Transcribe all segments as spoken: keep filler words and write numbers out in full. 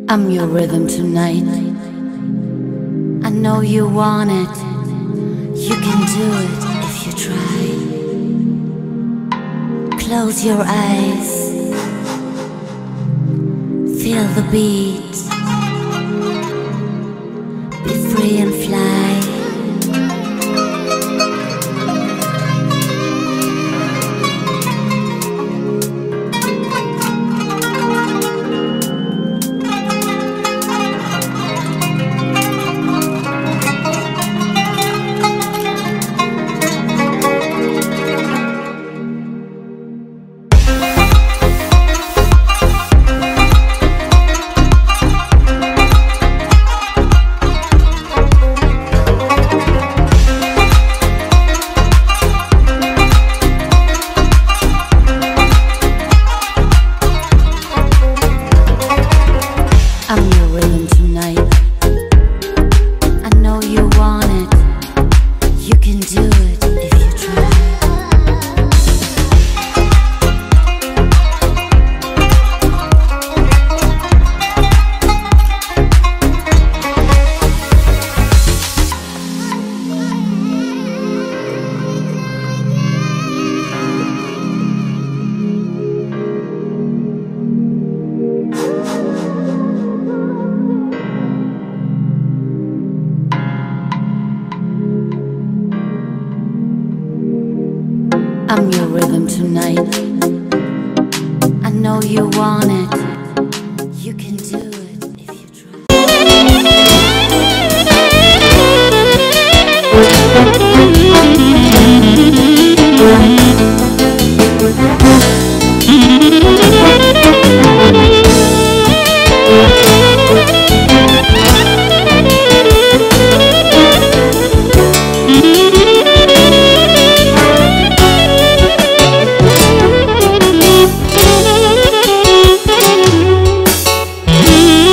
I'm your rhythm tonight. I know you want it. You can do it if you try. Close your eyes. Feel the beat. Be free and fly. I'm your rhythm tonight. I know you want it. You can do it if you try. I'm your rhythm tonight. I know you want it. You can do it if you try. Mm-hmm.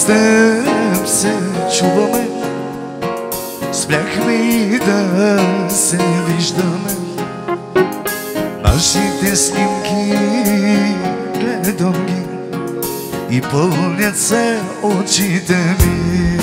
с теб се чуваме, спряхме и да се виждаме. Нашите снимки гледам ги и пълнят се очите ми.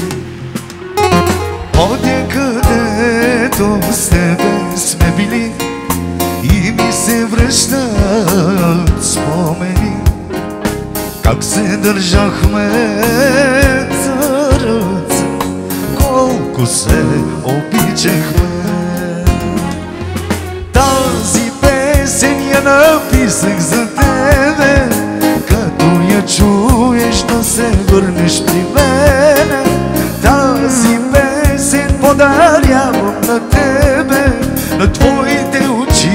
Одя където с тебе сме били и ми се връщат спомени, как се държахме за ръце, колко се обичахме. Тази песен я написах за тебе, като я чуеш да се върнеш при мене. Тази песен подарявам на тебе, на твоите очи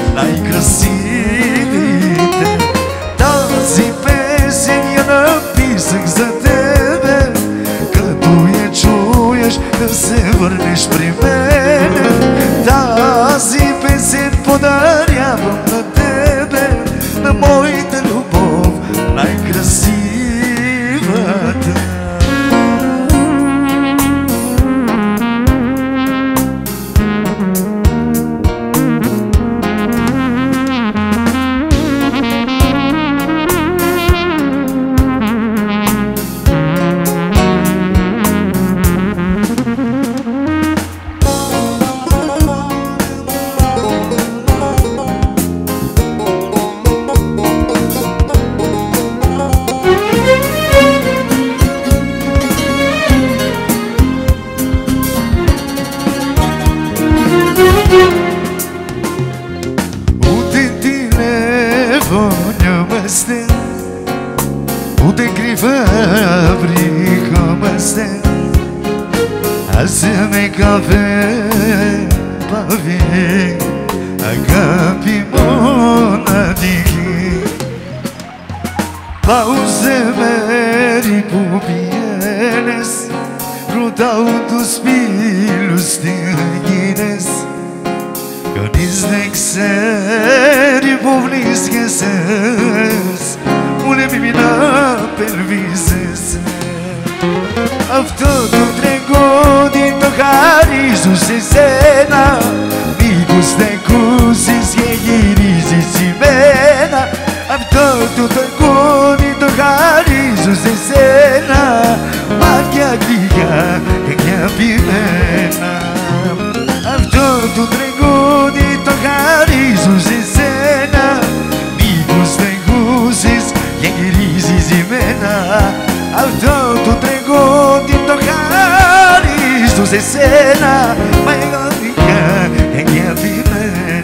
най-красивите. Тази песен я написах за тебе, като я чуеш да се върнеш при мене. Тази песен подарявам на тебе, на моята любов най-красивата. Hazme kafe pavi agapi monadiki pauze meri pupienes rudautus pilus tingines Κανείς ξέρει που βρίσκεσαι, μου λέει μη να απελπίζεσαι. Αυτό το τραγούδι το χαρίζω σε σένα, μήπως δεν ακούσεις και γυρίζεις ημένα. Αυτό το τραγούδι το χαρίζω σε σένα, μάτια γλυκά και αγαπημένα. Αυτό το τραγούδι το χαρίζω σε σένα, μήπως δεν ακούσεις και γυρίζεις ημένα. Αυτό το τραγούδι το χαρίζω σε σένα, μάτια γλυκά και αγαπημένα.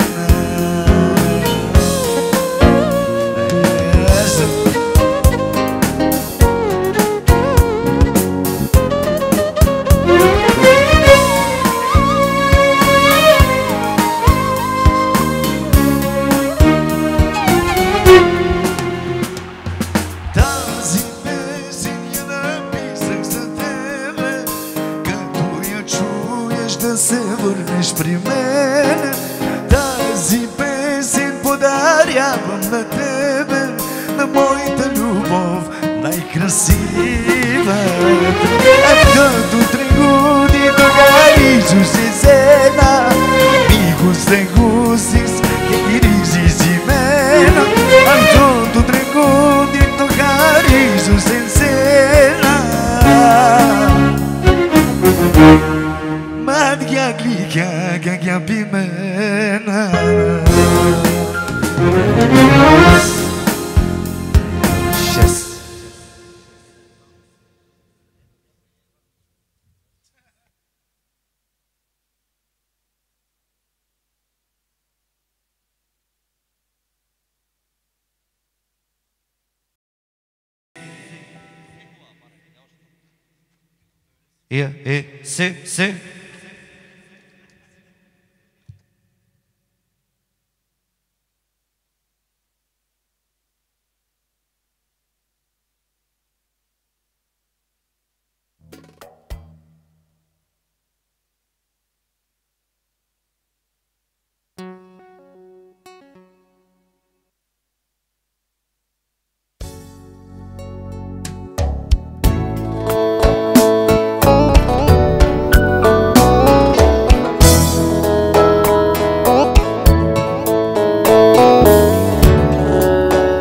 Се върнеш при мен, тази песен подарявам на тебе, на моята любов най-красива. Авто трегуди до гаричу се сена, миго се гусис και γυρίζεις ημένα. Αυτό τρεγούδι το χαρίζω σε σένα, μάτια γλυκιά και αγαπημένα. Yes. Yeah, yeah, see, see.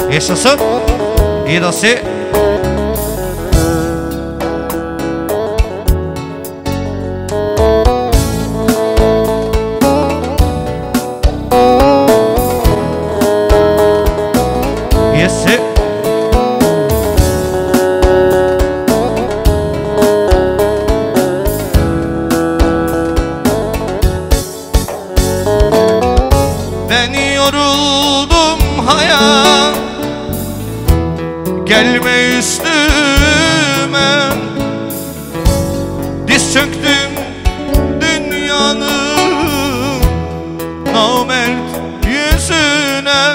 Yaşasın. İyi nasıl? Yesi. Ben yoruldum hayat, gelme üstüme. Diz çöktüm dünyanın namert yüzüne.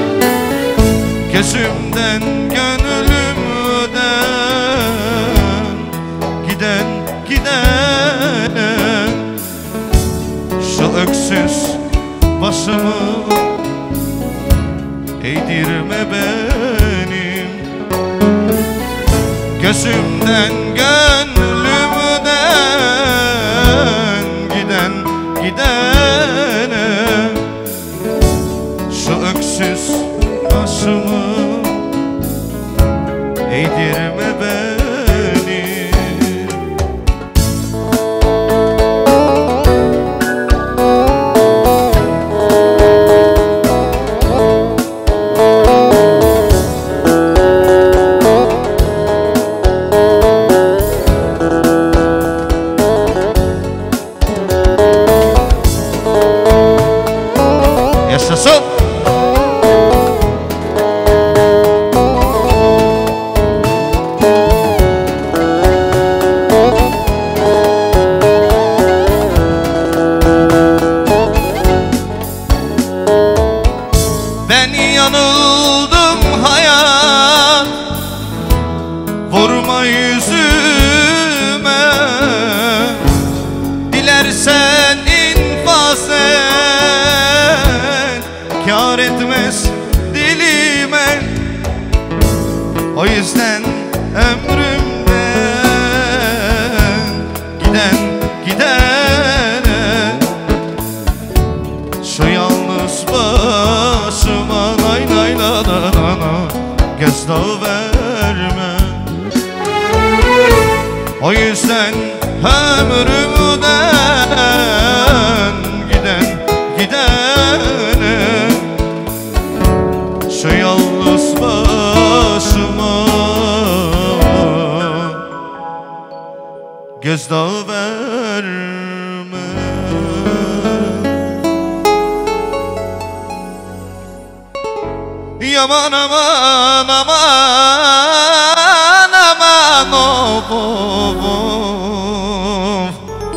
Gözümden gönlümden giden giden şu öksüz başımı eğdirme benim. Gözümden gönlümden giden gidene şu öksüz başımı eğdirme beni. Yaşasın. Ben yanıldım hayat, vurma yüzüme. Dilersen infaz et, kâr etmez dilime. O yüzden ömrümden giden gidene şu yalnız başıma nay nay la la la la gözdağı verme. O yüzden ömrümden giden gidene şu yalnız başıma gözdağı verme. Yaman aman aman aman of, of, of.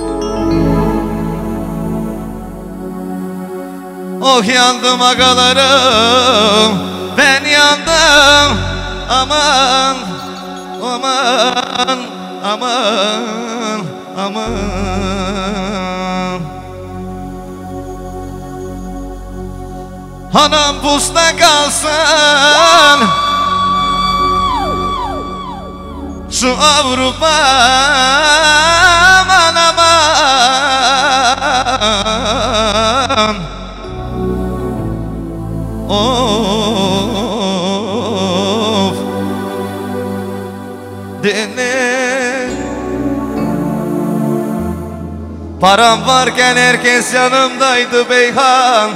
Oh yandım agalarım, ben yandım. Aman aman aman aman. Anam pusta kalsın şu Avrupa, aman aman. Of dene. Param varken herkes yanımdaydı Beyhan.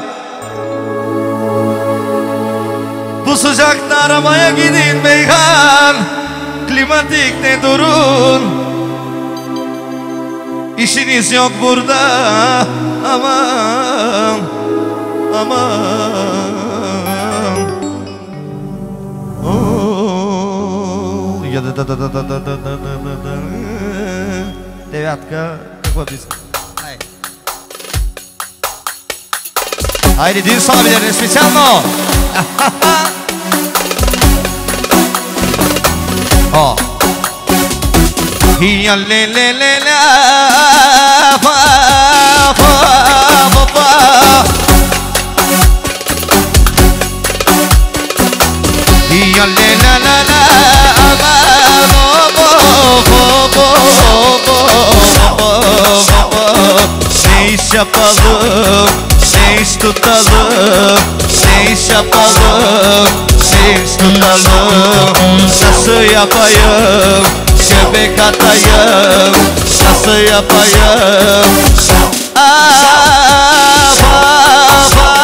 Bu sıcakta aramaya gidin Beyhan. Klimatikte durun, İşiniz yok burada. Aman aman. Oh. Ya da da da da da da da da da da. Девятка, как вот haydi düğün sahabelerine специально. Oh. Ya le le le la fa fa fa fa. Ya le la la la aman bo bo bo bo bo bo bo. Ne iş yapalım, ne iş tutalım, ne iş yapalım, ne iş tutalım. Nasıl yapayım, göbek atayım, nasıl yapayım? Ah, baba.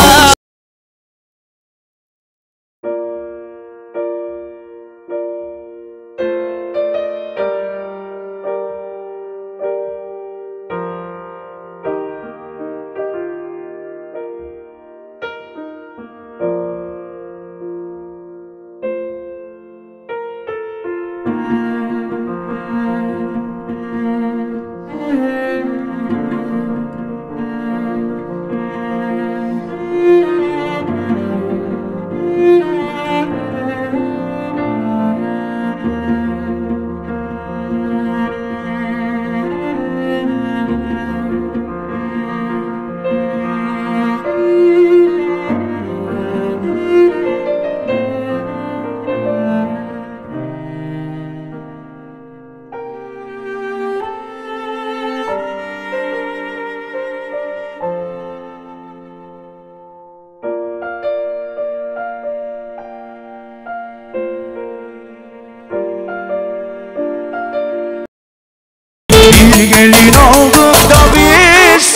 Bir gelin olduk da biz,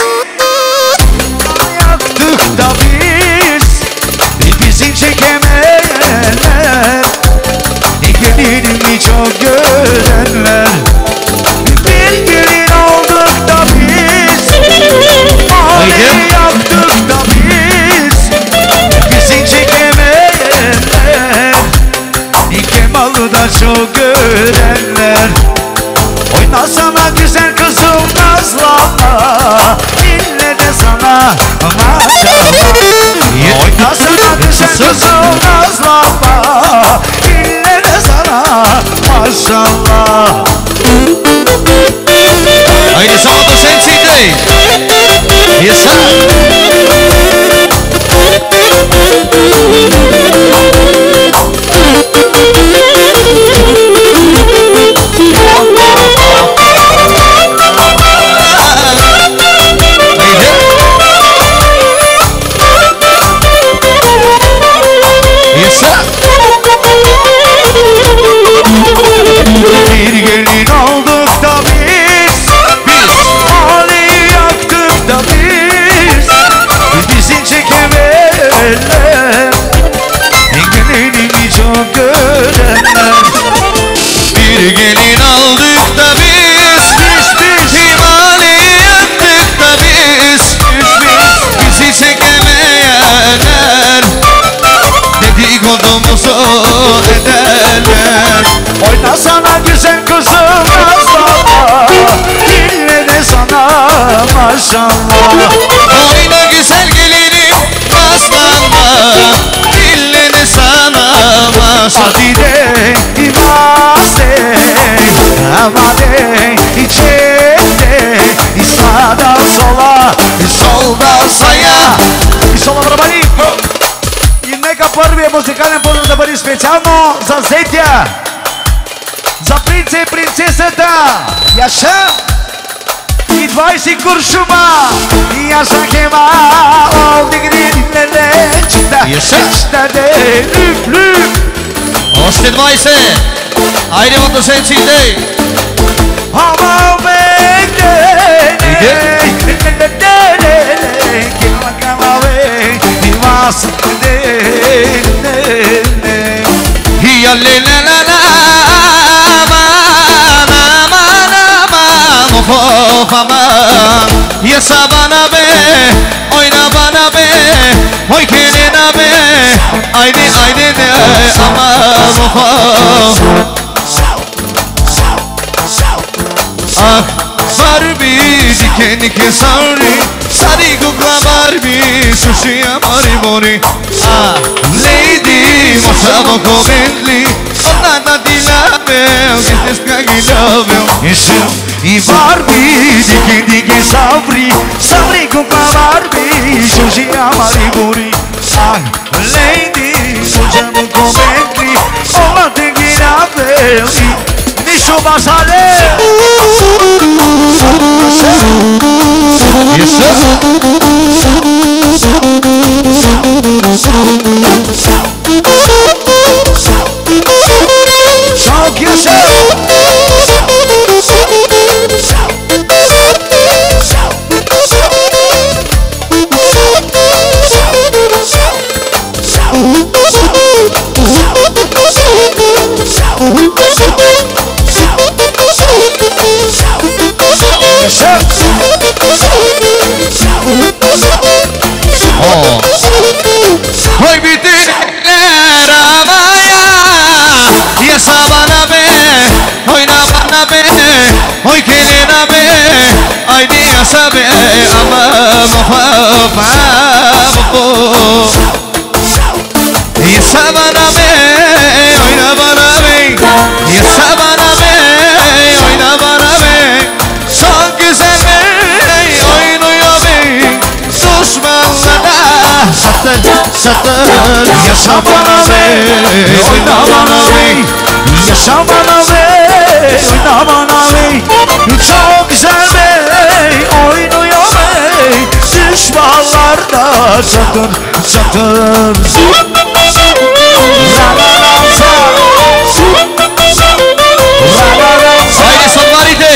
yaktık da biz, bizi çekemeyenler, ne gelinimi çok görenler. Bir gelin olduk da biz, mahalleyi yaktık da biz, bizi çekemeyenler, ne Kemal'ı da çok görenler. Oynasana güzel kızım nazlama, ille de sana maşallah. Oynasana güzel kızım nazlama, ille de sana maşallah. Haydi Salvador Sensei. Yes sir. Bir gelin olduk da biz, biz mahalleyi yaktık da biz, bizi çekemeyenler, gelinimi çok görenler. Bir gelin aldık da biz, Biz biz himalayı yaktık da biz, biz biz bizi çekemeyenler, dedikodumuzu ederler. Oynasana güzel kızım nazlama, ille de sana maşallah. Oyna güzel gelinim aslanma, ille de sana maşallah. Hadi de imase, amade içinde, sağdan sola, soldan saya. И соло барабани. И нека първия музикален подъем да бъде специално за Зетя, за принца и принцесата Яша и двайсет куршума. И Яша Кемал, дигри леле, чита, Яша. чита де, люп, люп. Още двайсет. Айде Moto Sensei Day. Ama bende, Neydi? Kima kama ve, divas de, Ya le la la la aman aman aman of of aman. Ya sabana be, oyna bana be, oy kelina be, haydi haydi de aman of of. Ah Barbie diken diken sauri, sari kukla Barbie, sushi amari mori. Ah lady, mostravo Bentley, ona da ti label, que te skagilabel. Isso. E Barbie, dike dike sabri, sabri kukla Barbie, sushi amari mori. Ah lady, mostravo Bentley, ona te girabel. Nisso basale. satır. Yaşa bana ve oyna bana ve yaşa bana ve oyna bana ve çok güzel ve oynuyor ve düşmanlarda çatır çatır. La la la sa. La la la sa. Haydi Solvarite.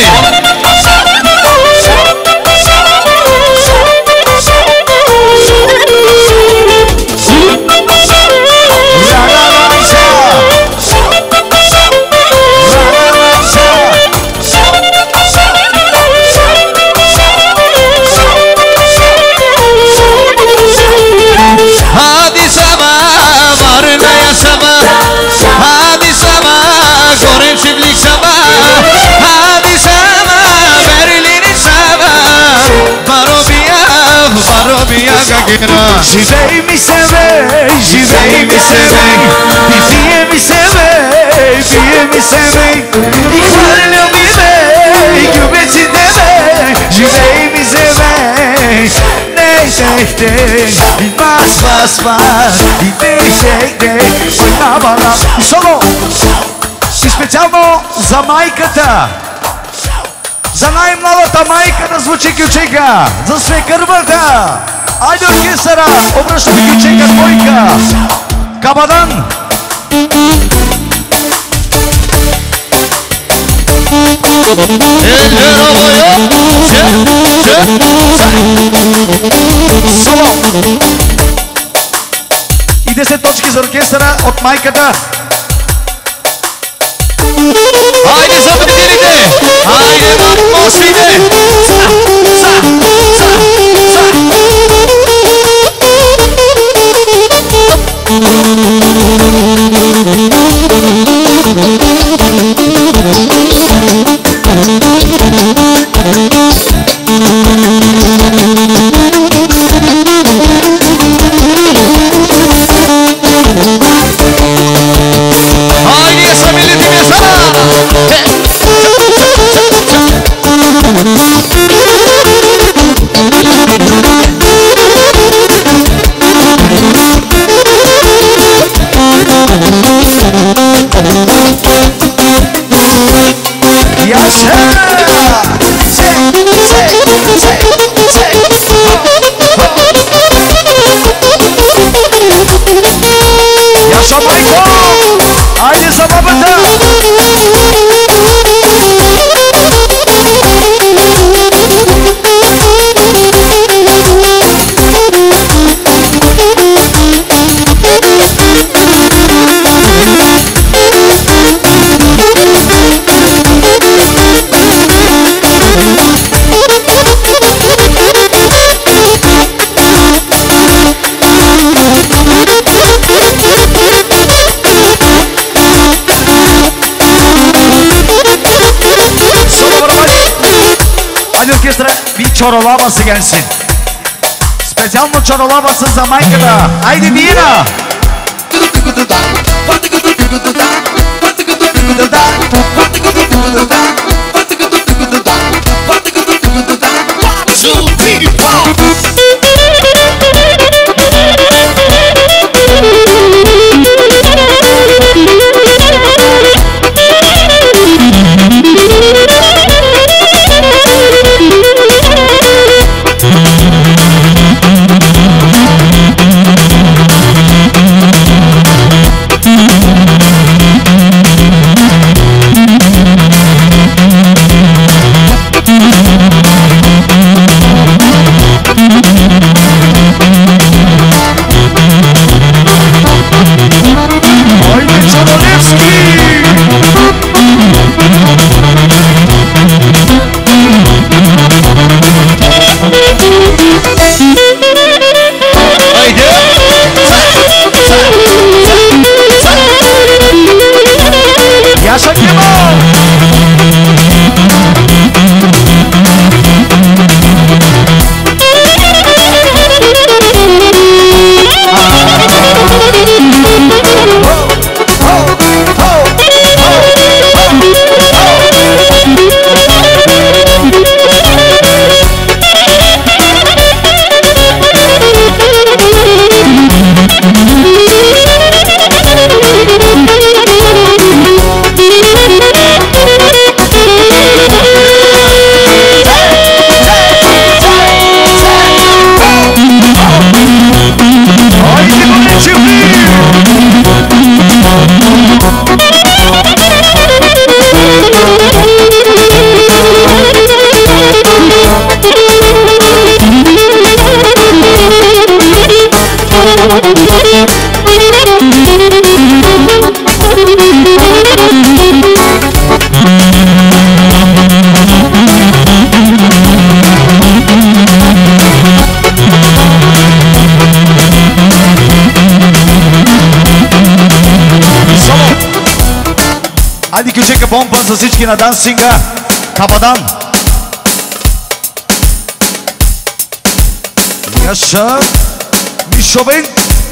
Hadi sabah varmaya sabah, hadi sabah gorem çiftlik sabah, hadi sabah Berlin'i sabah, barobia barobia gagera. Živej mi sebe, živej mi sebe, i pije mi sebe, pije mi sebe, i hvalio mi me, i ljubeći tebe, živej mi sebe, ne tehte, i bas, bas, bas, i ne tehte, oyna bana. I solo, i specijalno za majkата, за най-младата майка да звучи ключека, за свекървата. Айде оркестъра, обръщаме ключека двойка. Кабадан. Соло. И десет точки за оркестъра от майката. Haydi sabredilite, haydi Moside. Sa, sa, sa, sa. Haydi esa milleti mesa. Yaşa! Çek, çek, çek, çek. Yaşa Mayko! Haydi sabahında! Orkestra bir çorolabası gelsin. Spesjalno çorolabası za majkата. Ajde Dijena! Solo! Хайде кючека помпа за всички на дансинга. Кападан! Яша! Мишовен!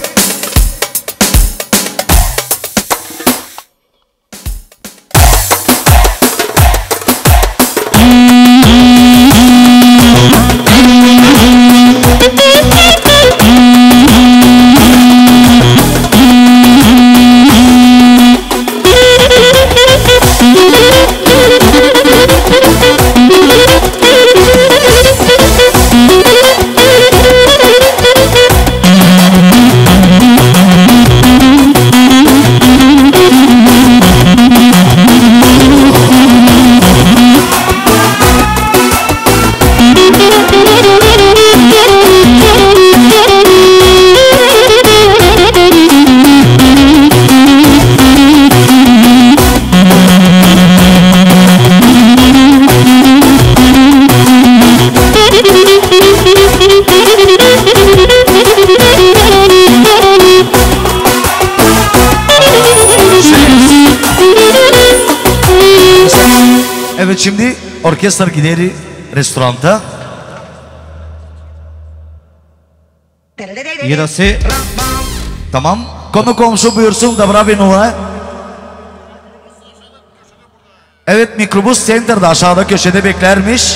Evet, şimdi orkestra gideri restoranta. Yarası. Tamam. Konu komşu buyursun da bra bir numara. Evet, mikrobüs center'da aşağıda köşede beklermiş.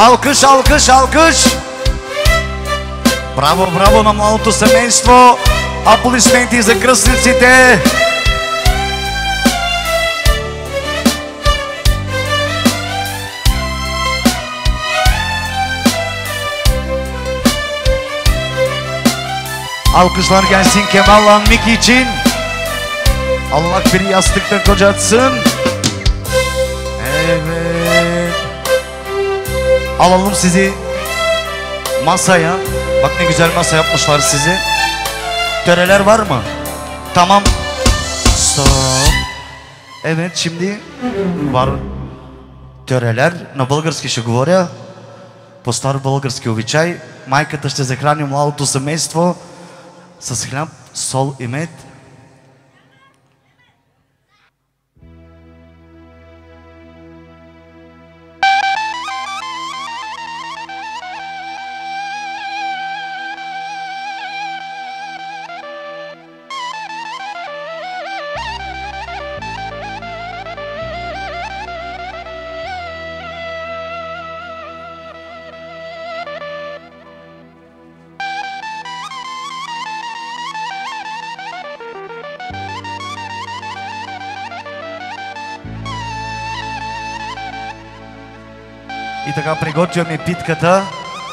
Алкъш, алкъш, алкъш! Браво, браво на младото семейство! Аплодисменти за кръстниците! Alkışlar gelsin Kemal Miki için. Allah bir yastıkta kocatsın. Evet. Alalım sizi masaya. Bak ne güzel masa yapmışlar sizi. Töreler var mı? Tamam. Stop. Evet, şimdi var töреler. На български ще говоря. По стар български обичай. Майката ще захрани младото семейство с хляб, сол и мед. И така приготвяме питката.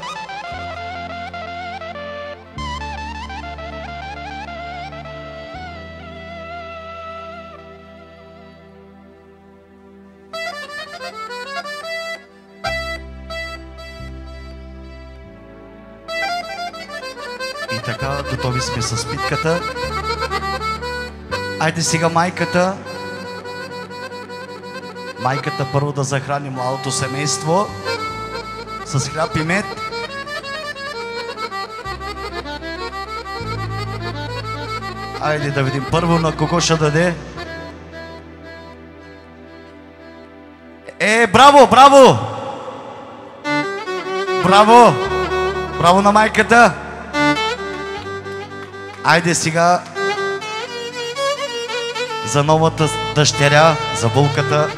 И така, готови сме с питката. Айде сега майката. Майката първо да захрани младото семейство с хляб и мед. Айде да видим първо на кого ще даде. Е, браво, браво! Браво! Браво на майката! Айде сега за новата дъщеря, за булката.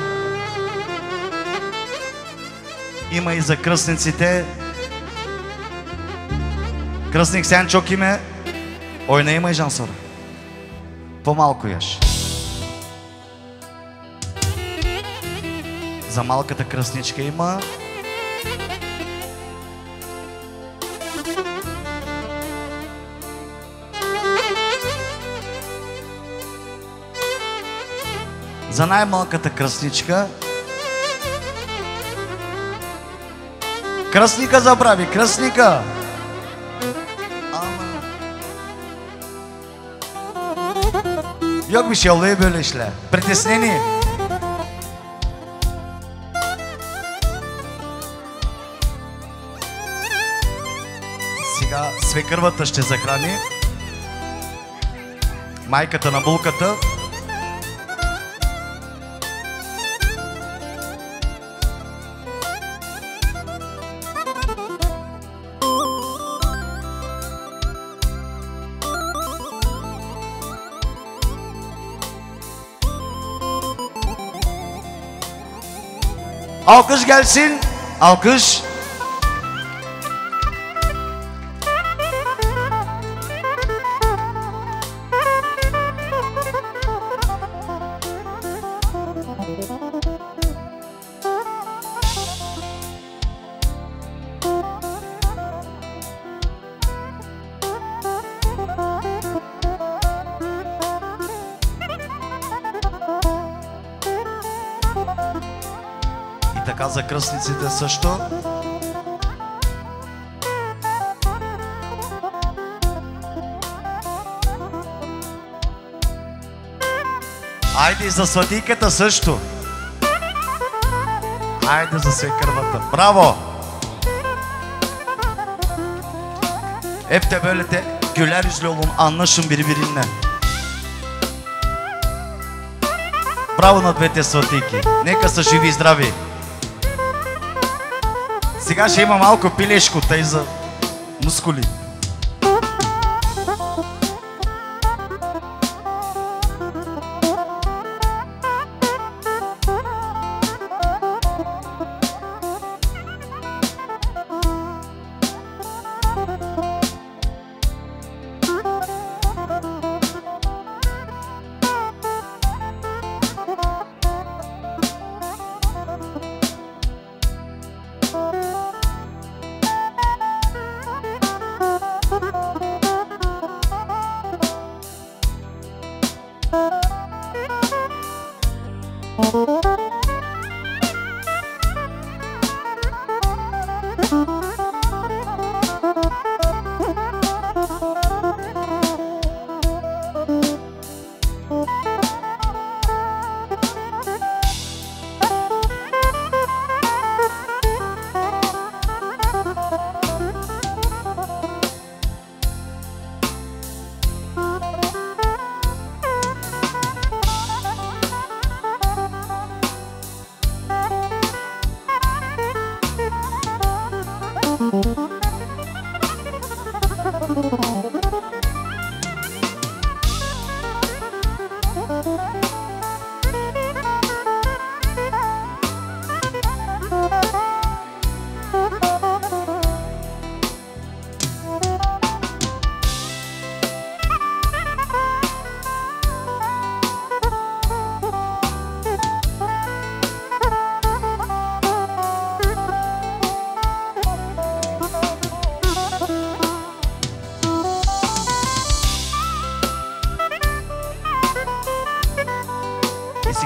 Има и за кръстниците. Кръстник Сянчок име. Ой, не има и жансора. По-малко яш. За малката кръстничка има. За най-малката кръстничка. Кръстника забрави, кръстника! Yok bir şey oluyor böyle işler. Притеснение. Сега свекървата ще захрани майката на булката. Alkış gelsin. Alkış. Така за кръстниците също. Айде и за сватийката също. Айде за свекървата. Браво! Hep de böyle de güler yüzlü olun, anlaşın birbirine. Браво на двете сватийки. Нека са живи и здрави. Сега ще има малко пилешко, тъй за мускули.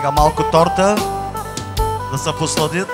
Сега малко торта да се посладят.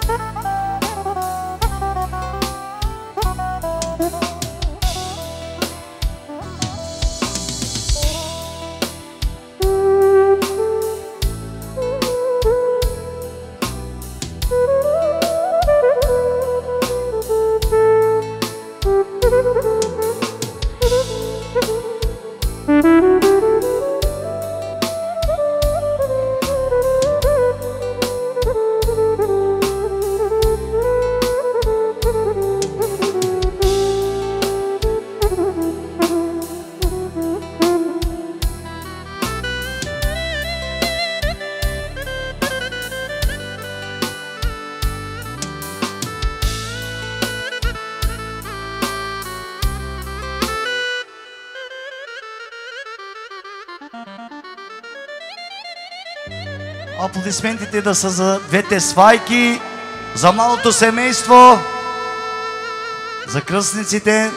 Аплодисментите да са за двете свайки, за малото семейство, за кръстниците.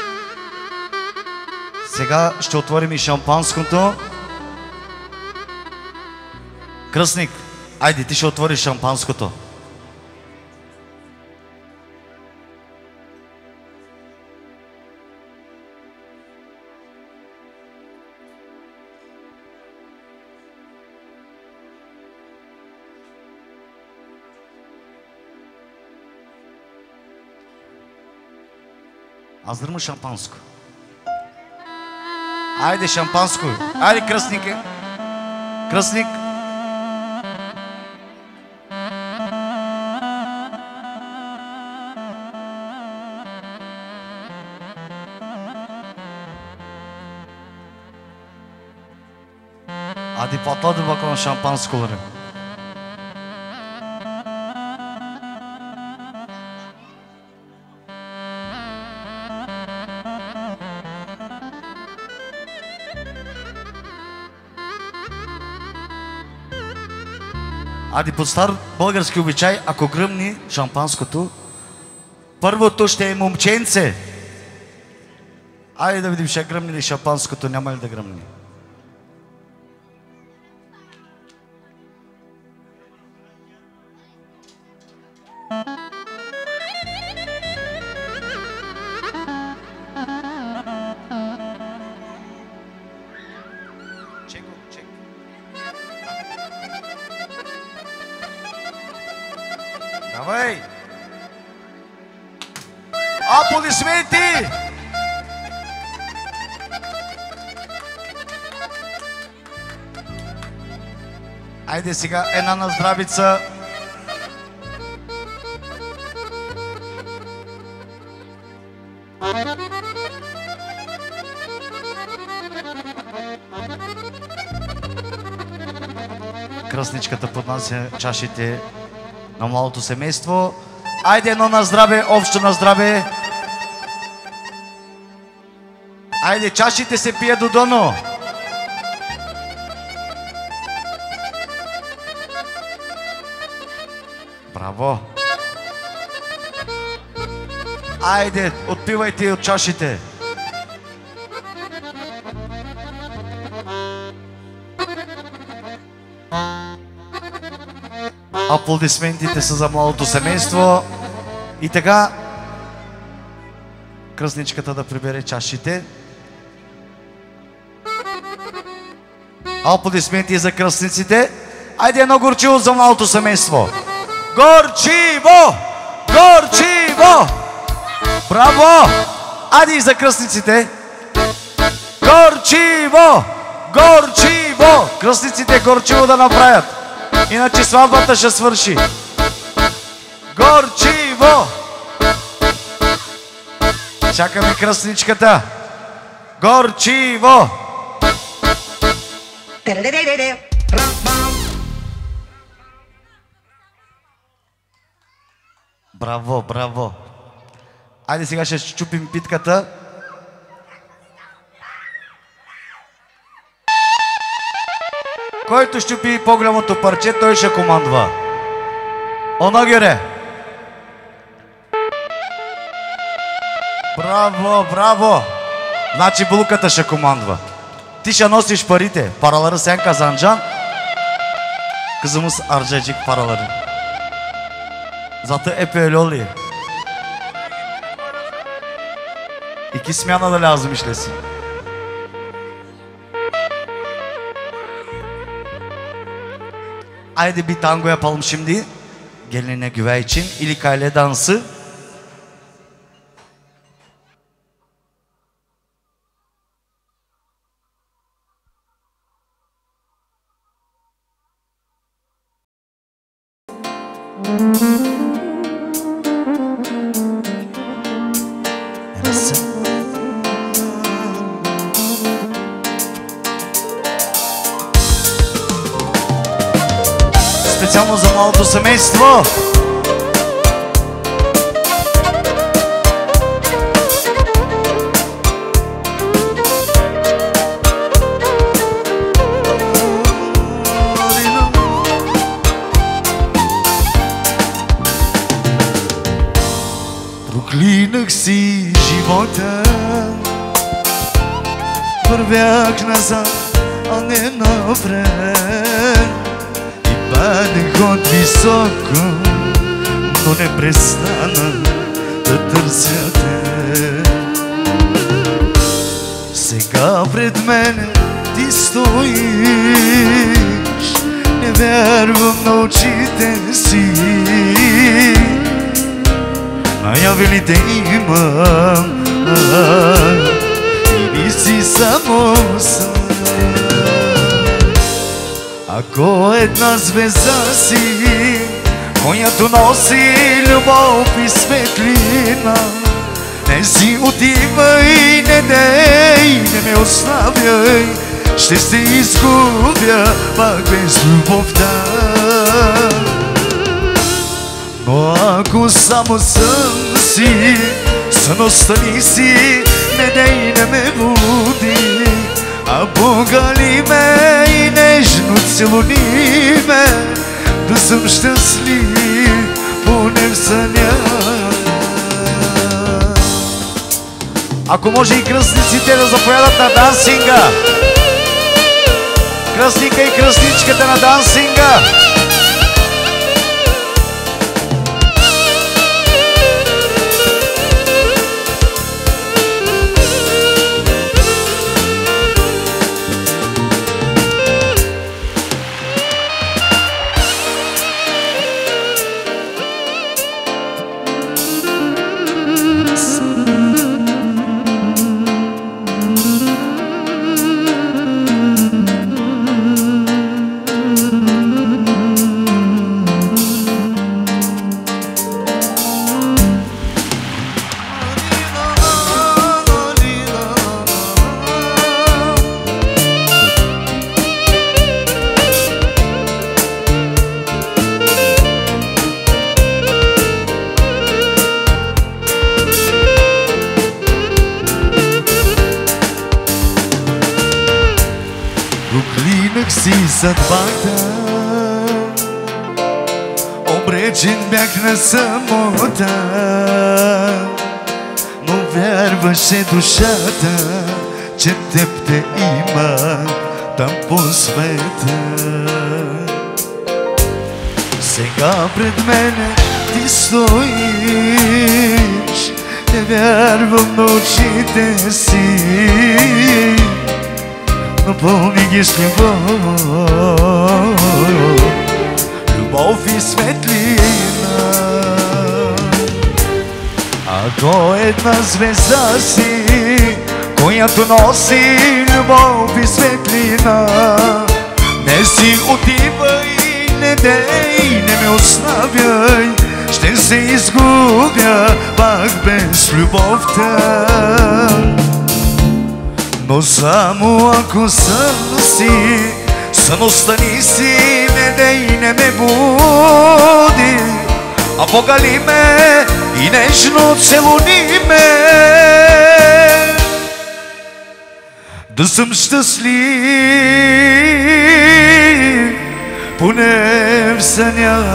Сега ще отворим и шампанското. Кръстник, айде ти ще отвориш шампанското. Аз дърма шампанско. Айде шампанско. Айде кръстник. Кръстник. Ади patladı bakalım şampanskoları. Ади по стар български обичай, ако гръмни шампанското, първото ще е момченце. Айде да видим, ще гръмни ли шампанското, няма ли да гръмни? Давай! Аплодисменти! Айде сега една на здравица. Кръстничката поднася чашите на малото семейство. Айде едно на здраве, общо на здраве. Айде, чашите се пие до дъно. Браво! Айде, отпивайте от чашите. Аплодисментите са за младото семейство. И така, кръстничката да прибере чашите. Аплодисменти за кръстниците. Айде едно горчиво за младото семейство. Горчиво! Горчиво! Браво! Айде и за кръстниците. Горчиво! Горчиво! Кръстниците горчиво да направят. Иначе сватбата ще свърши. Горчиво! Чакаме кръстничката. Горчиво! Браво, браво! Айде сега ще чупим питката. Който щупи по-голямото парче, той ще командва. Оногере! Браво, браво! Значи булката ще командва. Ти ще носиш парите. Паралара сен казанджан. Kızımız harcayacak paraları. Zaten hep öyle oluyor. İki yana da lazım işlesin. Haydi bir tango yapalım şimdi. Geline güve için İlik aile dansı. Специално за малото семейство. Проклинах си живота, вървях назад, а не напред. Падех от високо, но не престана да търся те. Сега пред мене ти стоиш, не вярвам на очите си. Наяви ли те имам, или си само съм? Ако една звезда си, която носи любов и светлина, не си отивай, не дей, не ме оставяй, ще се изгубя пак без любовта. Но ако само сън си, сън остани си, не дей, не ме буди, а погали ме и нежно целуни ме, да съм щастлив, поне в съня. Ако може и кръстниците да заповядат на дансинга. Кръстника и кръстничката на дансинга. Съдбата, обречен бях на самота, но вярваше душата, че теб те има там по света. Сега пред мене ти стоиш, не вярвам на очите си, напълни ги с любов, любов и светлина. Ако една звезда си, която носи любов и светлина, не си отивай, не дей, не ме оставяй, ще се изгубя пак без любовта. Но само ако сън си, сън остани си, не дей, не ме буди, а погали ме и нежно целуни ме, да съм щастлив, поне в съня.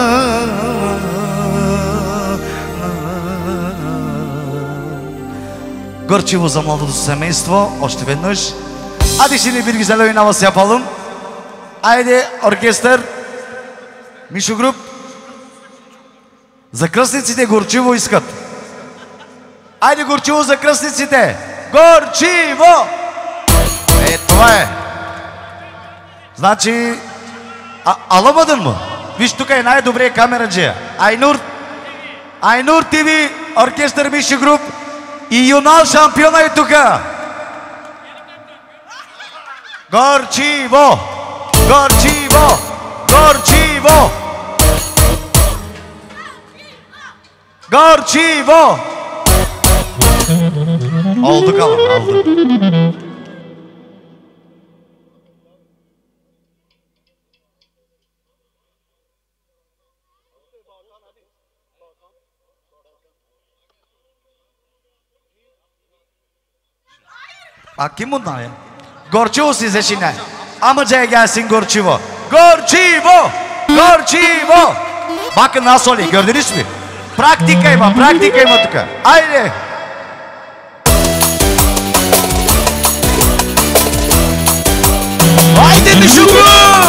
Горчиво за младото семейство, още веднъж. Hadi şimdi bir güzel oynaması yapalım. Haydi orkestr. Мишо Груп, за кръстниците горчиво искат. Айде горчиво за кръстниците! Горчиво! Е, това е. Значи, а, алабадън му. Виж, тук е най-добрият камераджия. Айнур, Айнур ТВ, оркестър Мишо Груп и Юнал шампиона е тука. Горчиво! Горчиво! Горчиво! Горчиво! Oldu kalın, oldu. A kim bunlar ya? Gorçivo size şimdi. Amcaya gelsin Gorçivo. Gorçivo! Gorçivo! Bakın nasıl oluyor, gördünüz mü? Praktikayma, praktikayma tuka. Haydi. Haydi Mişo!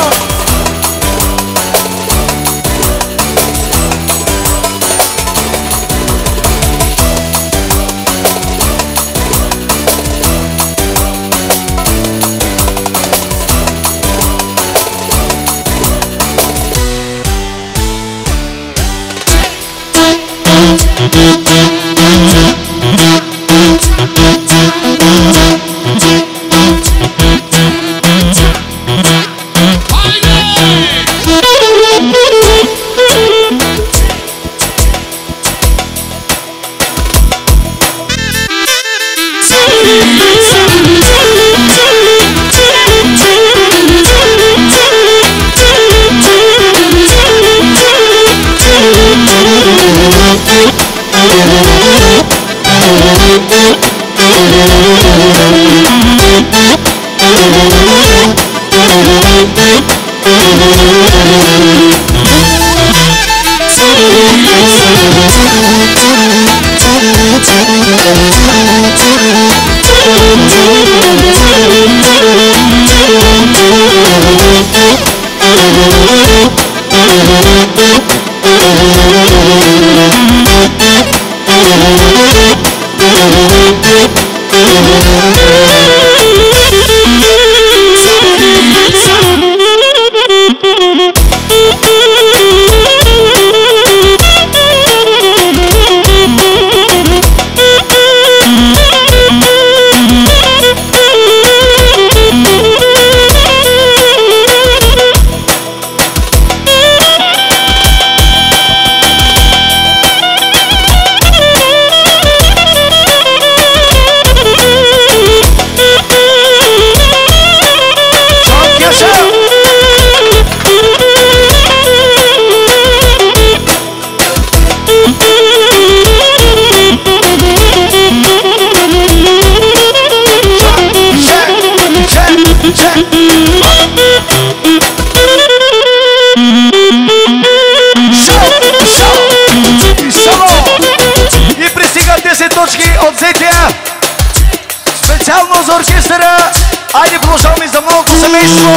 Специално за оркестъра. Айде продължаваме за малко семейство.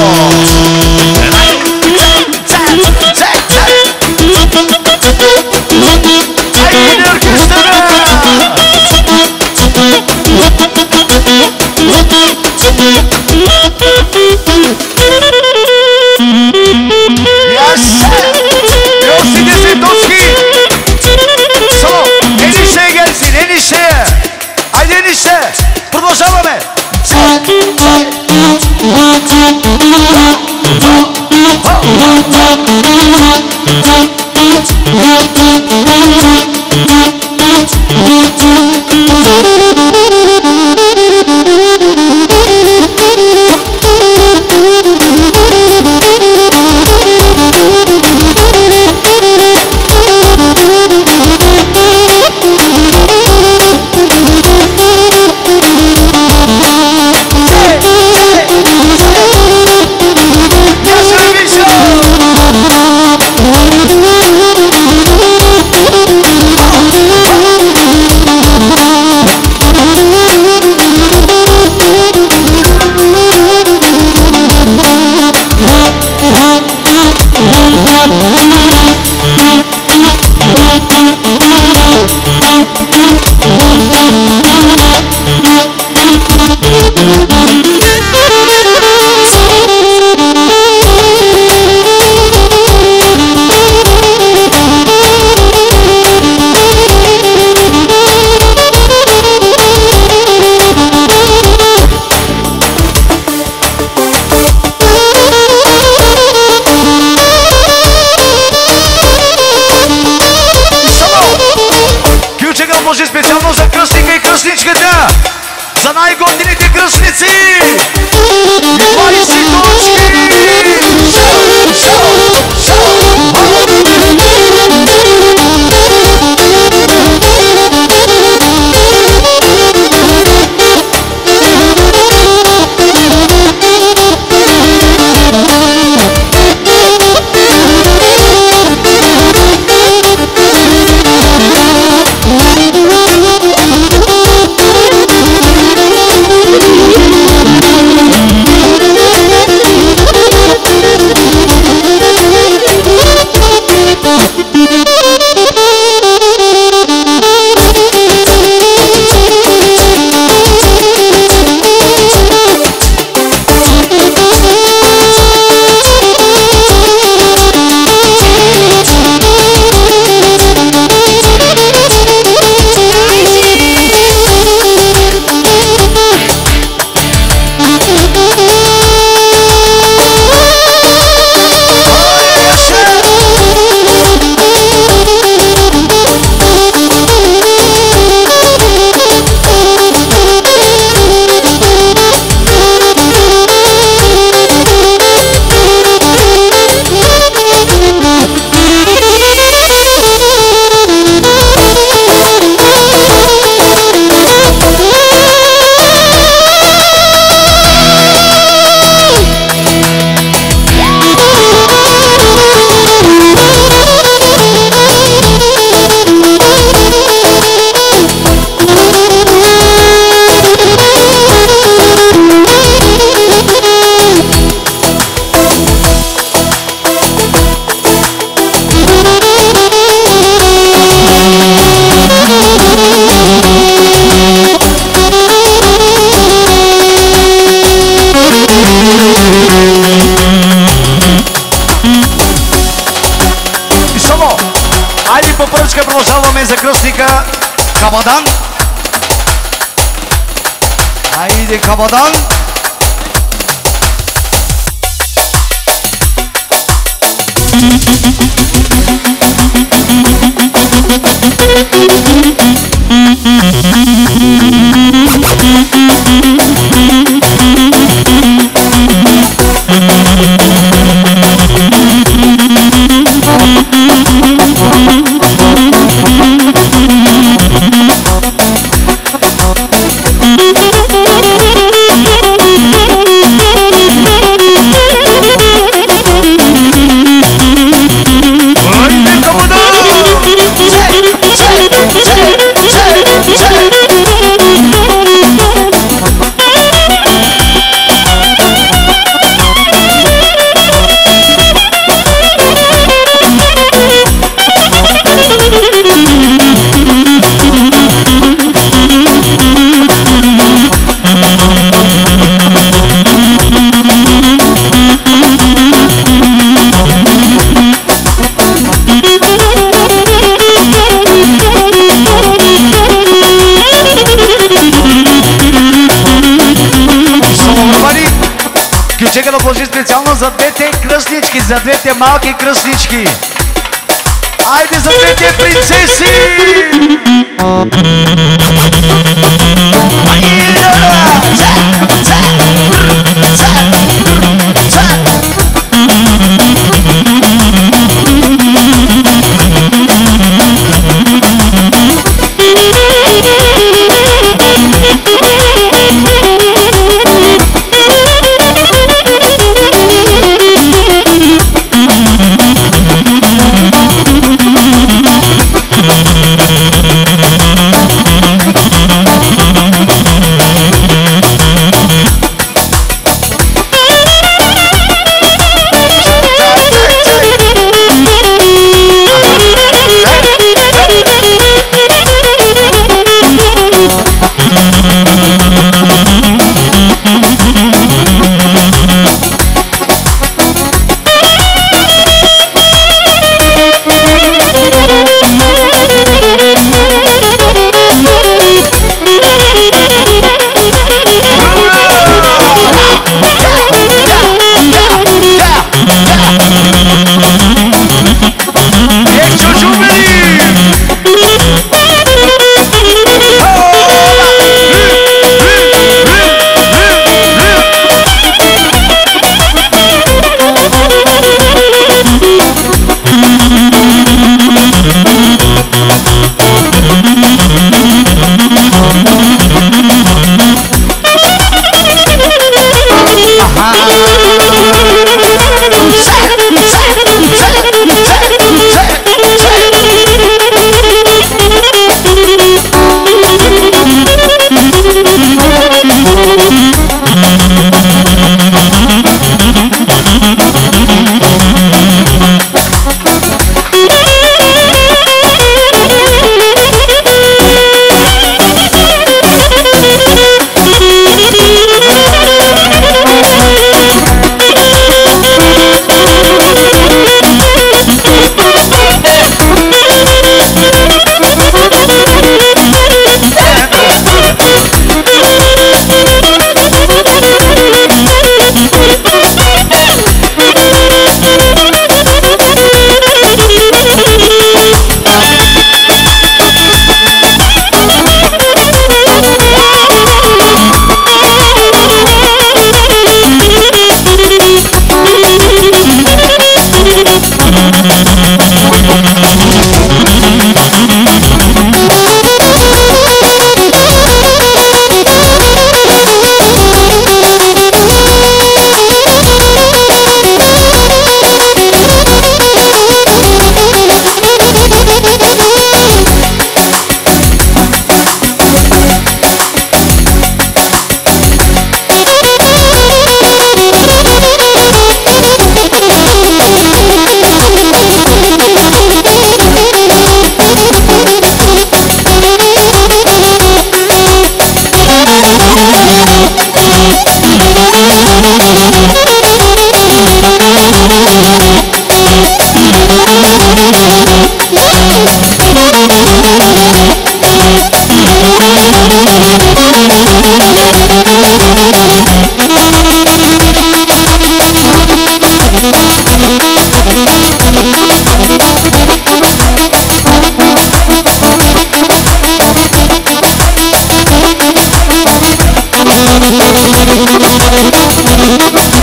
Айде оркестъра. Još десет точки. Само, енише герцин, енише. Айде енише. Продължаваме! за кръстника Кабадан. Хайде, Кабадан. Чека да положи специално за двете кръстнички, за двете малки кръстнички. Айде за двете принцеси!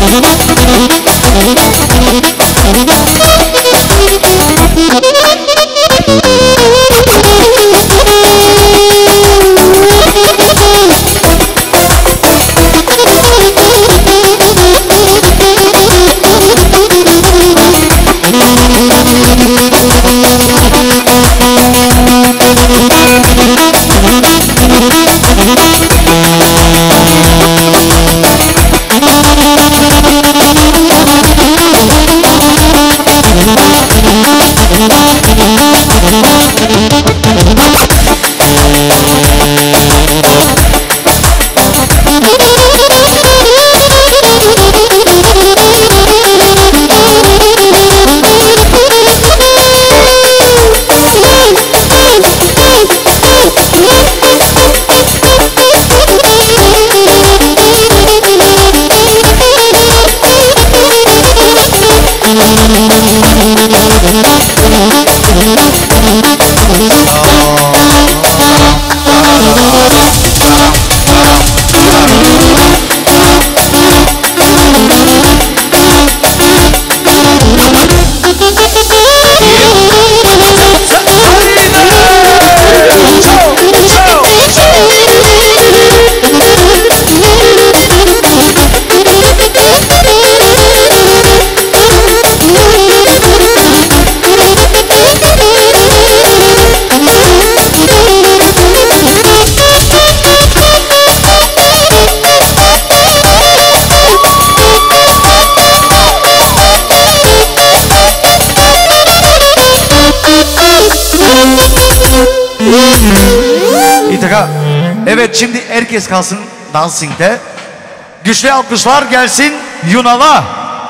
Evet, şimdi herkes kalsın dansing'de. Güçlü alkışlar gelsin Yunal'a.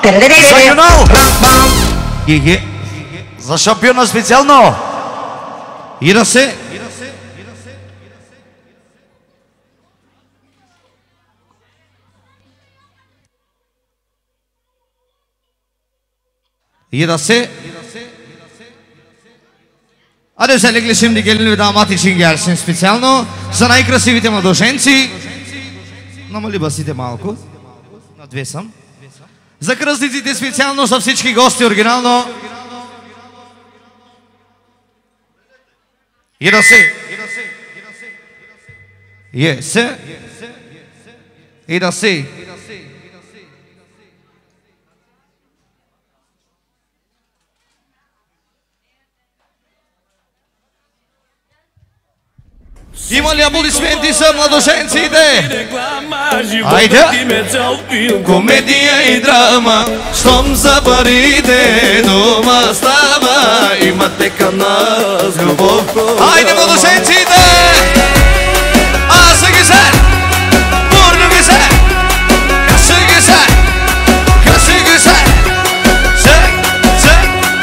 Za Yunal. Za шампиона специално. И да се. И да се. Аде özellikle şimdi gelin ve damat için gelsin специално за най-красивите младоженци. Намали басите малко. На две съм. За кръстниците специално, за всички гости оригинално. И да се. Е се. И да се. Има ли аплодисменти за младоженците? Айде! Комедия и драма, щом за парите дома става, имате канал с любов. Айде, младоженците! Аз ги се! Бурно ги се! Къси ги се! Къси ги се! Се! Се!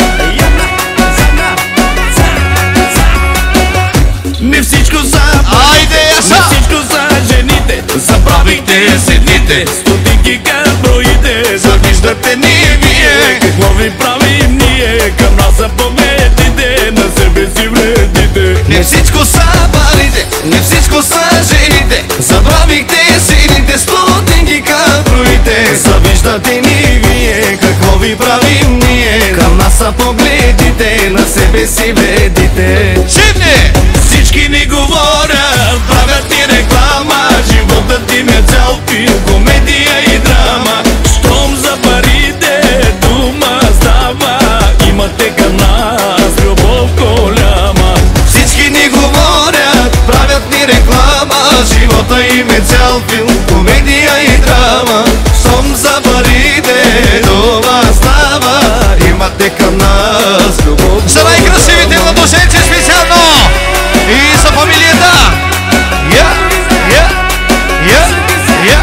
Не всичко за Айде, яса! Не всичко за жените, забравихте седните, стотинки към броите, завиждате ни вие, какво ви правим ние, към нас са погледните, на себе си вредите. Не всичко са парите, не всичко са жените, забравихте седните, стотинки към броите, завиждате ни вие, какво ви правим ние, към нас са погледните, на себе си вредите. Живни! Всички ни говорят, правят ни реклама, животът ти ме цял филм, комедия и драма. Щом за парите дума става, имате към нас любов голяма. Всички ни говорят, правят ни реклама, живота им е цял филм, комедия и драма. Щом за парите дума става, имате към нас любов. За най-красивите младоженци специално! И за фамилията! Я! Я! Я! Я!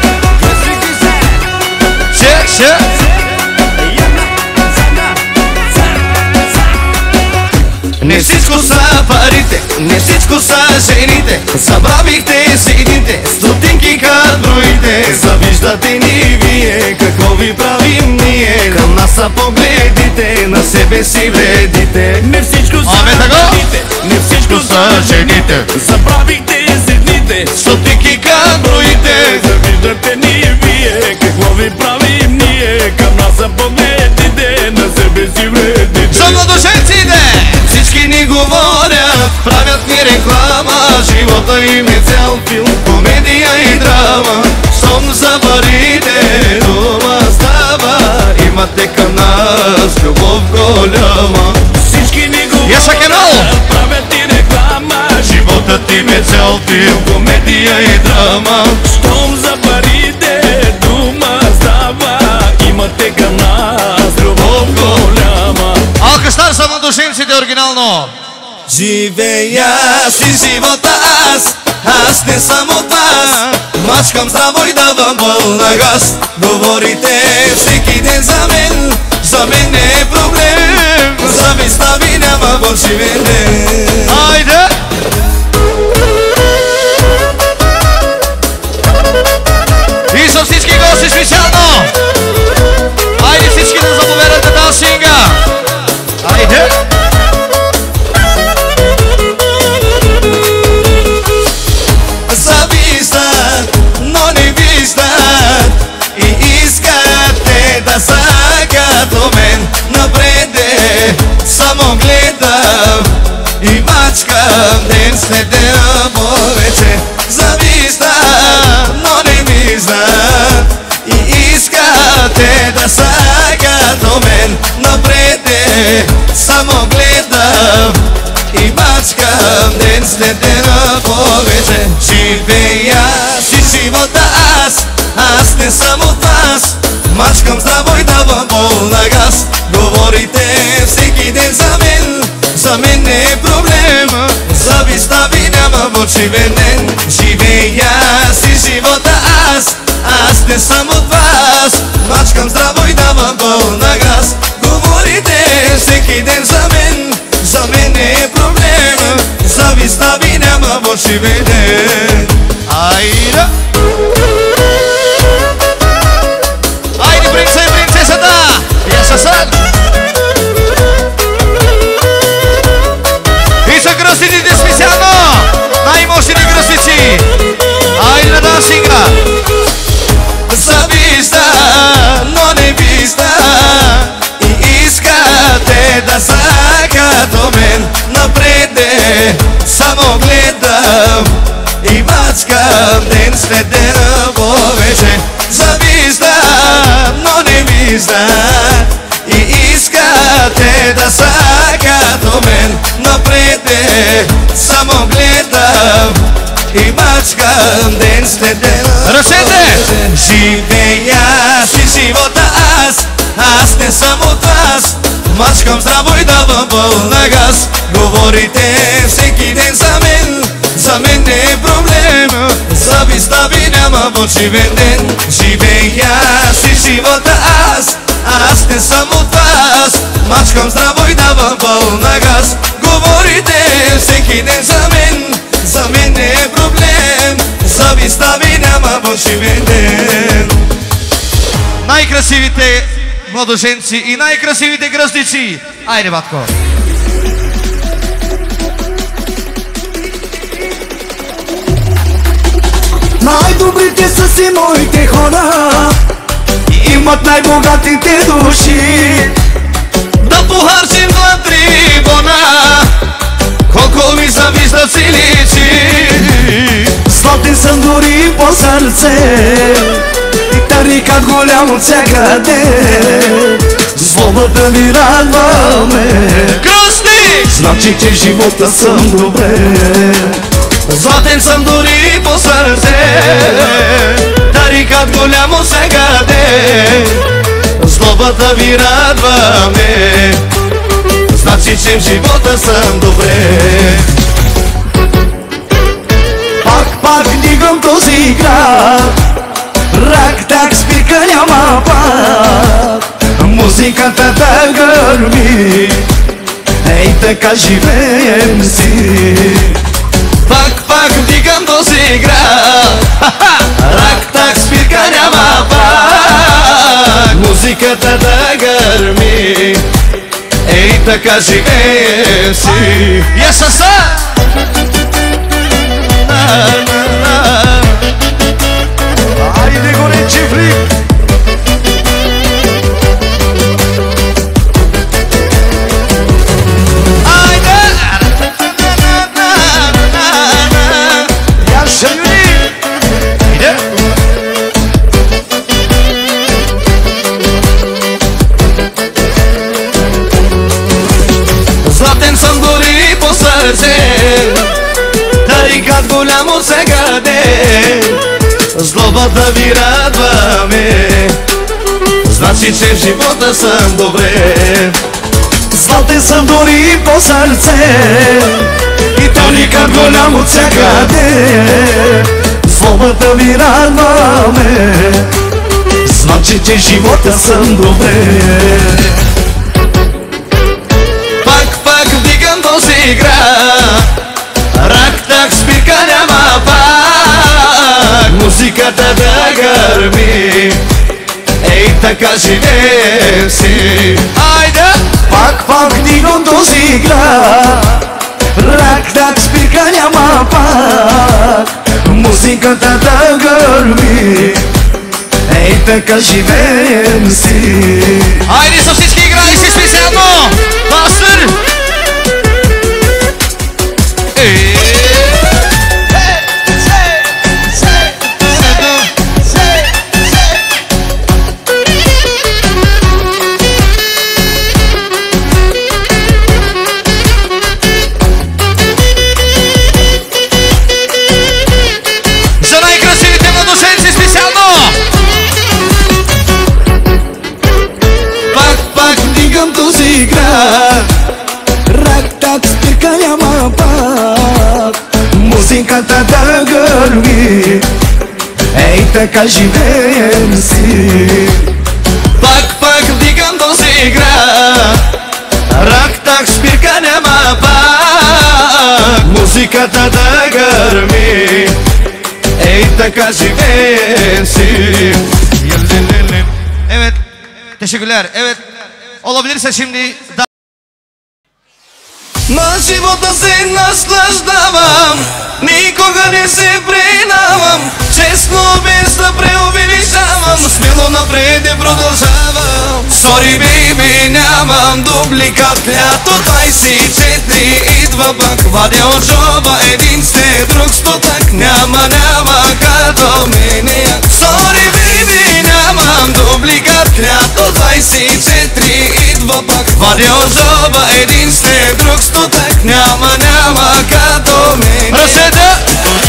Ще! Ще! Не всичко са парите, не всичко са жените, забравихте седите, стотинки към броите, завиждате ни вие, какво ви правим ние, към нас са погледите, на себе си вредите. Не всичко са парите, не всичко са жените, забравихте седните, стотинки към броите, завиждате ни вие, какво ви правим Живота им е цял филм, комедия и драма. Щом за парите дума става, имате към нас любов голяма. Всички ни го правят ти реклама. Животът им е цял филм, комедия и драма. Щом за парите дума става, имате към нас любов голяма. Алка стар са младоженците оригинално. Живея си живота аз, аз не съм от вас. Мачкам здраво и давам пълна газ. Говорите всеки ден за мен, за мен не е проблем. Завистта ви няма фалшивен ден. Айде! И за всички гости специално. Айде всички да заповядате дансинга. Айде! Завиждат, но не виждат и искате да са като мен. Напред е, само гледам и мачкам ден след ден повече. Завиждат, но не виждат и искате да са като мен. Напред е, само гледам и мачкам ден след ден повече. Живея си живота аз, аз не съм от вас. Мачкам здраво и давам пълна газ. Говорите всеки ден за мен, за мен не е проблем. Завистта ви няма фалшивен ден. Живея си живота аз, аз не съм от вас. Мачкам здраво и давам пълна газ. Говорите всеки ден за мен, за мен не е проблем. Завистта ви няма фалшивен ден. Айде! Айде, принца и принцесата! Я са сън! И са кръстителите специално! Най-мощните кръстици! Айде на дансинга! Завижда, но не вижда и искате да са като мен. Напред е, само гледам и мачкам ден след ден повече. Завижда, но не вижда и искате да са като мен. Напред е, само гледам и мачкам ден след ден. Ръцете! Живея си живота аз, аз не съм от вас. Мачкам здраво и давам пълна газ. Говорите всеки ден за мен, за мен не е проблем. Завистта ви няма фалшивен ден. Живея си живота аз, аз не съм от вас. Мачкам здраво и давам пълна газ. Говорите всеки ден за мен, за мен не е проблем. Завистта ви няма фалшивен ден. Най-красивите младоженци и най-красивите кръстници! Айде, батко! Най-добрите са си моите хора, имат най-богатите души. Да похарчим два трибона, колко ми завиждат си личи. Златен съм дори по сърце и тарикат голям от всякъде. Злобата ви радваме, Кръстник! значи че в живота съм добре. Златен съм дори по сърце, тарикат голямо всекъде. Злобата ви радваме, значи че в живота съм добре. Пак, пак дигам този град, рак так спирка няма пак. Музиката да гърми, ей така живеем си. Пак, пак вдигам този град, рак так спирка няма пак. Музиката да гърми, ей така живеем си. Yes, sir! Айде горе, чифлик! Айде! да ви радваме. Значи, че в живота съм добре. Знал те съм дори и по сърце, и то никак голям от всякъде. Словата ви радваме, значи, че живота съм добре. Пак, пак вдигам този град, рак-так спирка няма пак. Музиката да гърми, ей така живеем си. Айде! Пак, пак дигам този град, рак-так спирка няма пак. Музиката да гърми, ей така живеем си. Айде са всички играли си специално! Пастър! Ей! Рак-так спирка няма пак. Музиката да гърми, ей така живеем си. Пак, пак вдигам този град, рак-так спирка няма пак. Музиката да гърми, ей така живеем си. Evet, teşekkürler. Evet, olabilirse şimdi da... На живота се наслаждавам, никога не се принавам. Честно без да преувеличавам, смело напред не продължавам. Sorry baby, нямам дубликат. Лято двайсет и четири идва пак, вадя от джоба един след друг стотък. Няма, няма като мене. Sorry baby, нямам дубликат. Лято двайсет и четири идва пак, вадя от джоба един след друг стотък. Няма, няма като мене. Ръцете!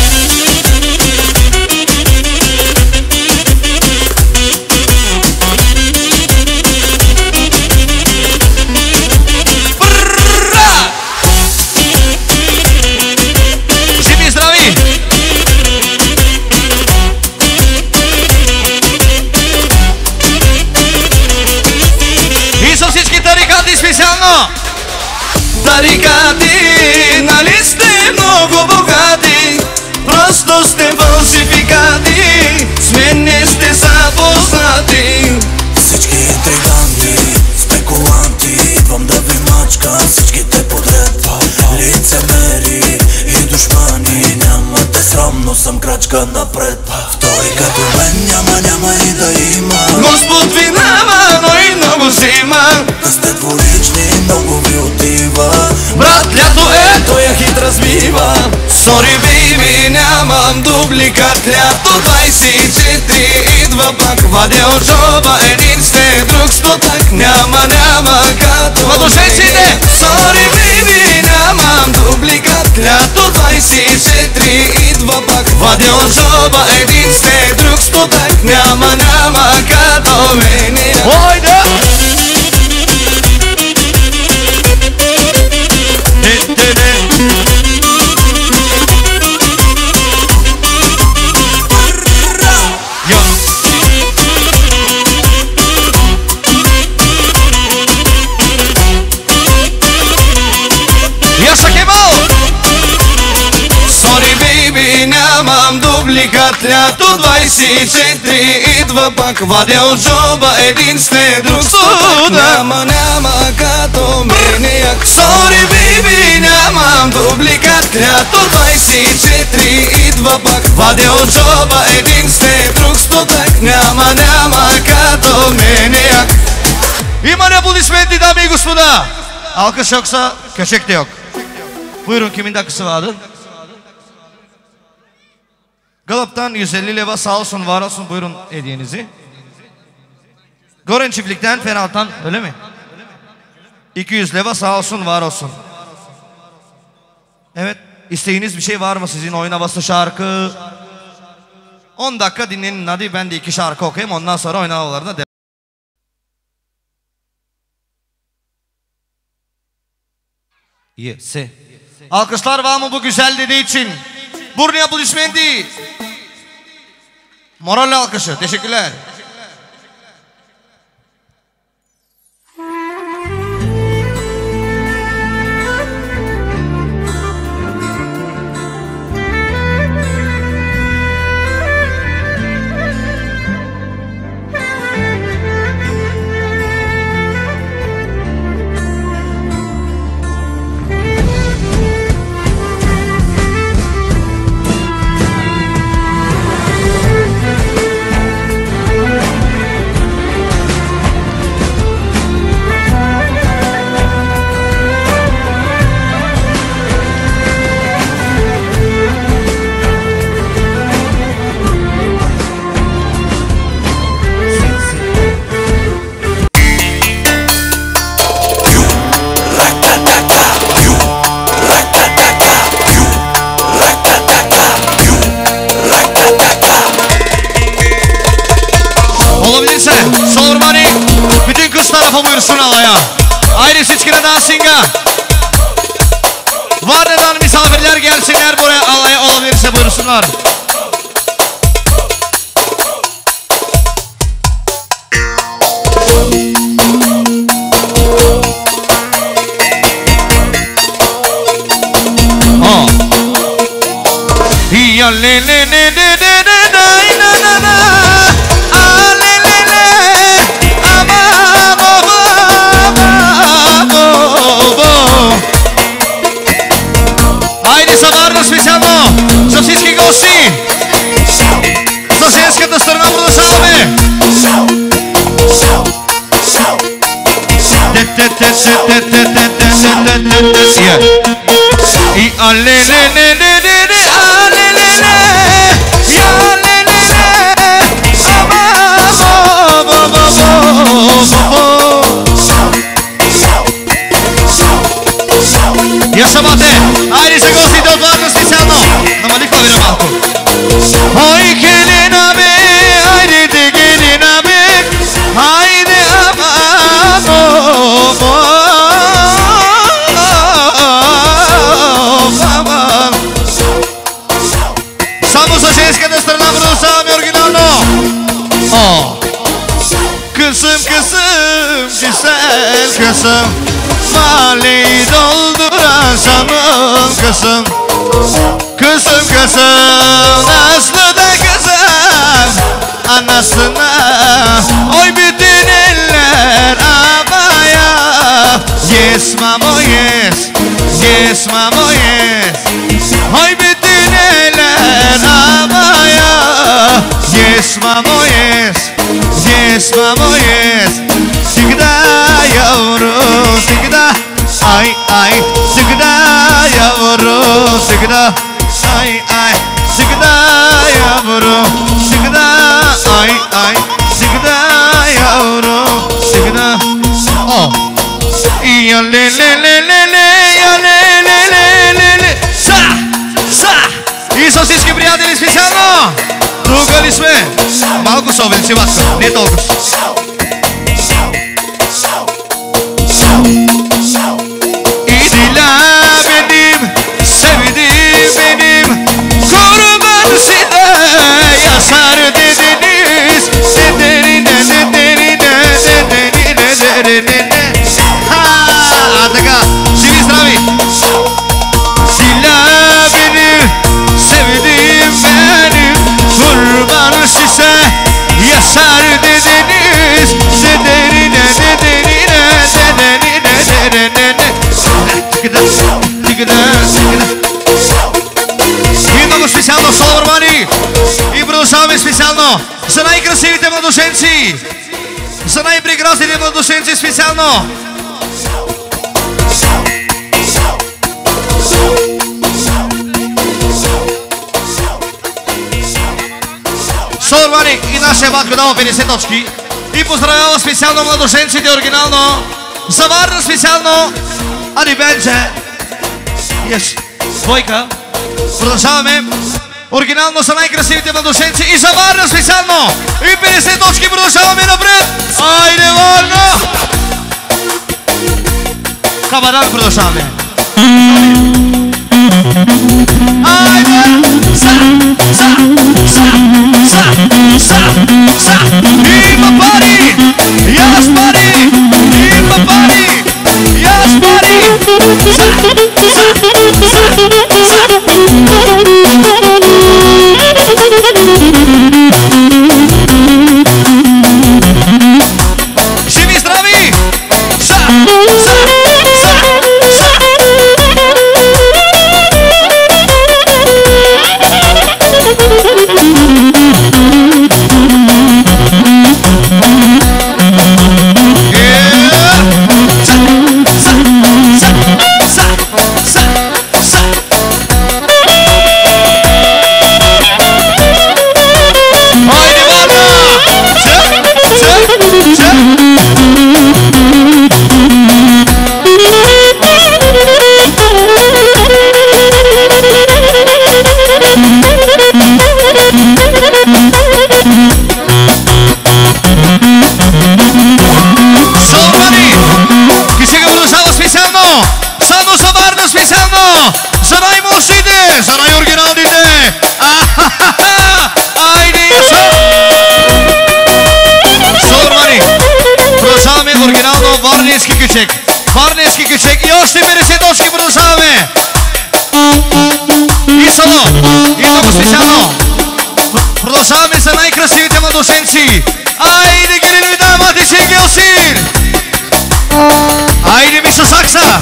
Живи и здрави! И за всички тарикати специално! Тарикати, нали сте много богати? Просто сте фалшификати, с мен не сте запознати. Всички интриганти, спекуланти, идвам да ви мачкам всичките подред. Лицемери и душмани, нямате срам, но съм крачка напред. Втори като мен няма, няма и да има. Господ ви дава, но и много взима. Да сте двулични, много ви отива. Брат, лято е, той я хит разбива. Sorry baby, нямам дубликат. Лято двайсет и четири идва пак, вадя от джоба един след друг стотък. Няма, няма като мене. Sorry baby, нямам дубликат. Лято двайсет и четири идва пак, вадя от джоба един след друг стотък. Няма, няма като мене. Ой, да! Нямам дубликат. Лято двайсет и четири идва пак, вадя от джоба един след друг стотък. Няма, няма като мене. Sorry baby, нямам дубликат. Лято двайсет и четири идва пак, вадя от джоба един след друг стотък. Няма, няма като мене. Има ли аплодисменти, дами и господа? Alkış yoksa köşek de yok. Buyurun, kimin dakikası vardı? Galap'tan yüz elli leva, sağ olsun, var olsun, buyurun hediyenizi. Goren çiftlikten Fenal'tan, öyle mi? iki yüz leva, sağ olsun, var olsun. Evet, isteğiniz bir şey var mı sizin? Oyun havası şarkı, on dakika dinlenin hadi, ben de iki şarkı okuyayım, ondan sonra oyun havalarına devam. Yes. Alkışlar var mı bu güzel dediği için? Burnu applaudismenti. Moral alkışı. Teşekkürler. Buyursun alaya. Ayrı seçkine dansinga. Vardadan misafirler gelsinler buraya, alaya olabilirse buyursunlar. Oh. Ya le le le le le le na na na. Специално за всички гости, за женската страна продължаваме. И алелелелелеле, алелеле, и алелеле, я самате, айде за гостите от Варна специално. Намалих клавира малко. Ой, Келина бе, айде те Келина бе, айде амамо, само за женската страна продължаваме оригинално. О, kızım kızım güzel kızım, mali dolduran canım kızım. Kızım kızım Nazlı da kızım anasına, oy bütün eller havaya. Yes mamo yes, yes mamo yes, oy bütün eller havaya. Yes mamo yes, yes mamo yes. Sigda yavrum sigda, ay ay sigda yavrum sigda, ay ay sigda yavrum sigda, ay ay sigda yavrum sigda. Oh, ya le le le le le, ya le le le le le, sa sa. И со всички приятели специално. Ругали сме. Малко се увеличи, не толкова. İdila benim, sevdiğim benim, kurban size yaşar dediniz. Dederine dederine dederine dederine. Ha, adaka, живи здрави. Dila benim, sevdiğim benim, kurban size yaşar dediniz. Dederine dederine dederine. И много специално Соловърмани. И продължаваме специално за най-красивите младоженци, за най-прекрасните младоженци специално. Соловърмани и нашия батко дава петдесет точки. И поздравява специално младоженците оригинално. За Варна специално. Ади бенче. Yes. Двойка. Продължаваме. Оригинално са най-красивите младоженци и за Варна специално. И петдесет точки продължаваме напред. Айде, Варна! Кабадан продължаваме. Айде! Са, са, са, са, са, са. Има пари! Яс пари! Има пари! Яс пари! Са, са, са, са. Живи здрави! Са, са, са, са. За най-мощните, за най-оригиналните! Айде, са! Сурмани! Продължаваме оригинално варненски кючек. Варненски кючек и още петдесет точки продължаваме! И соло! И много специално! Продължаваме за най-красивите младоженци! Айде, гелили дамата, че гелсин! Айде, Миша Сакса!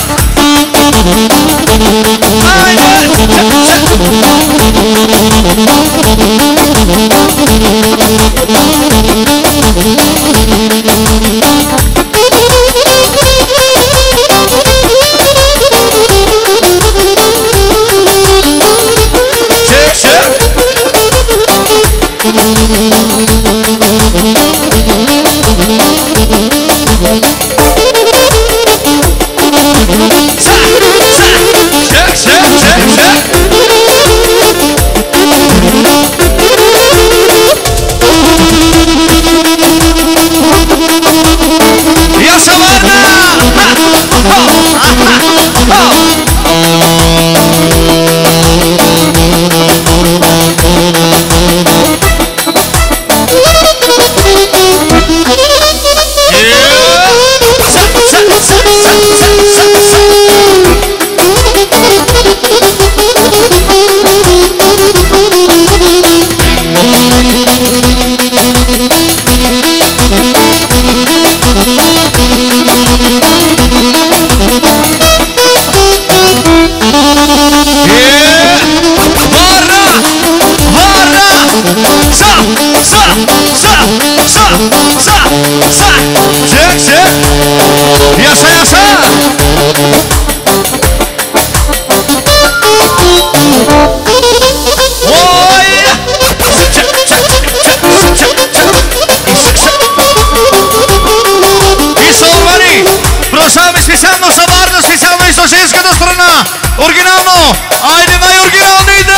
Специално за Варна, специално и за женската страна. Оригинално! Айде, най-оригиналните!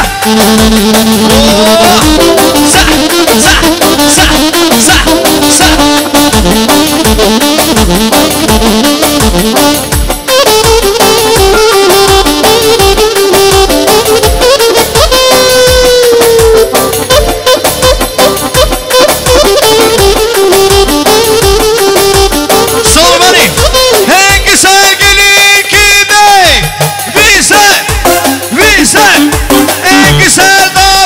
Са, са, са, са, са. Vise, vise, en que se da.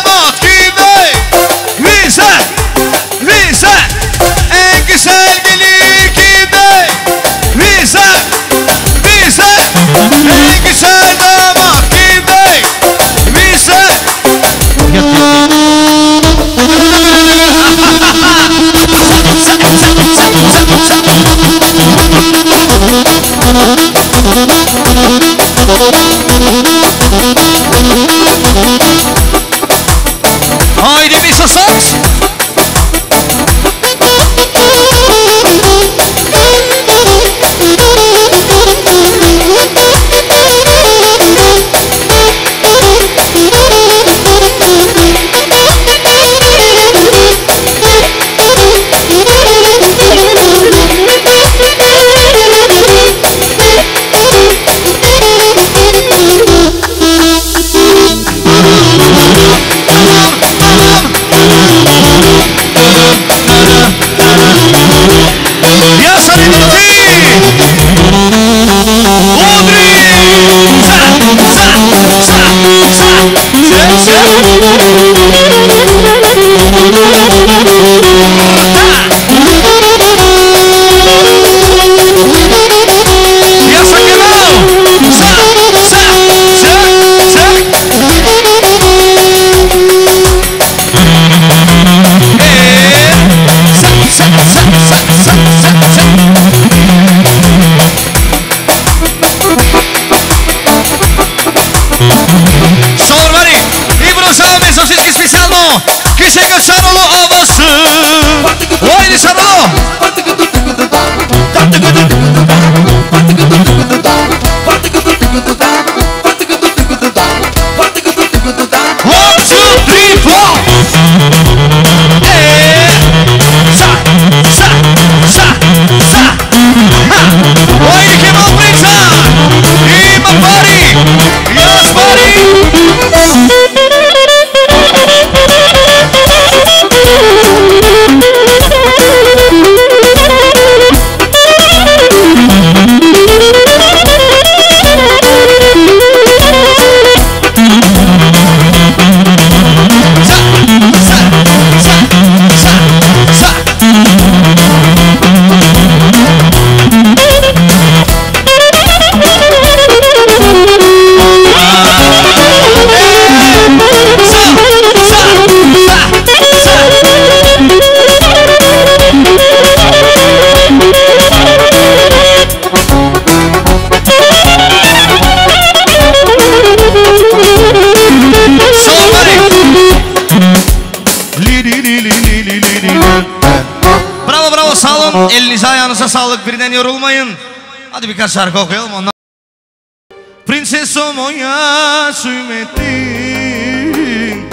olun. Elinize ayağınıza sağlık. Birden yorulmayın. Hadi birkaç şarkı okuyalım ondan. Princeso moja sujmetin,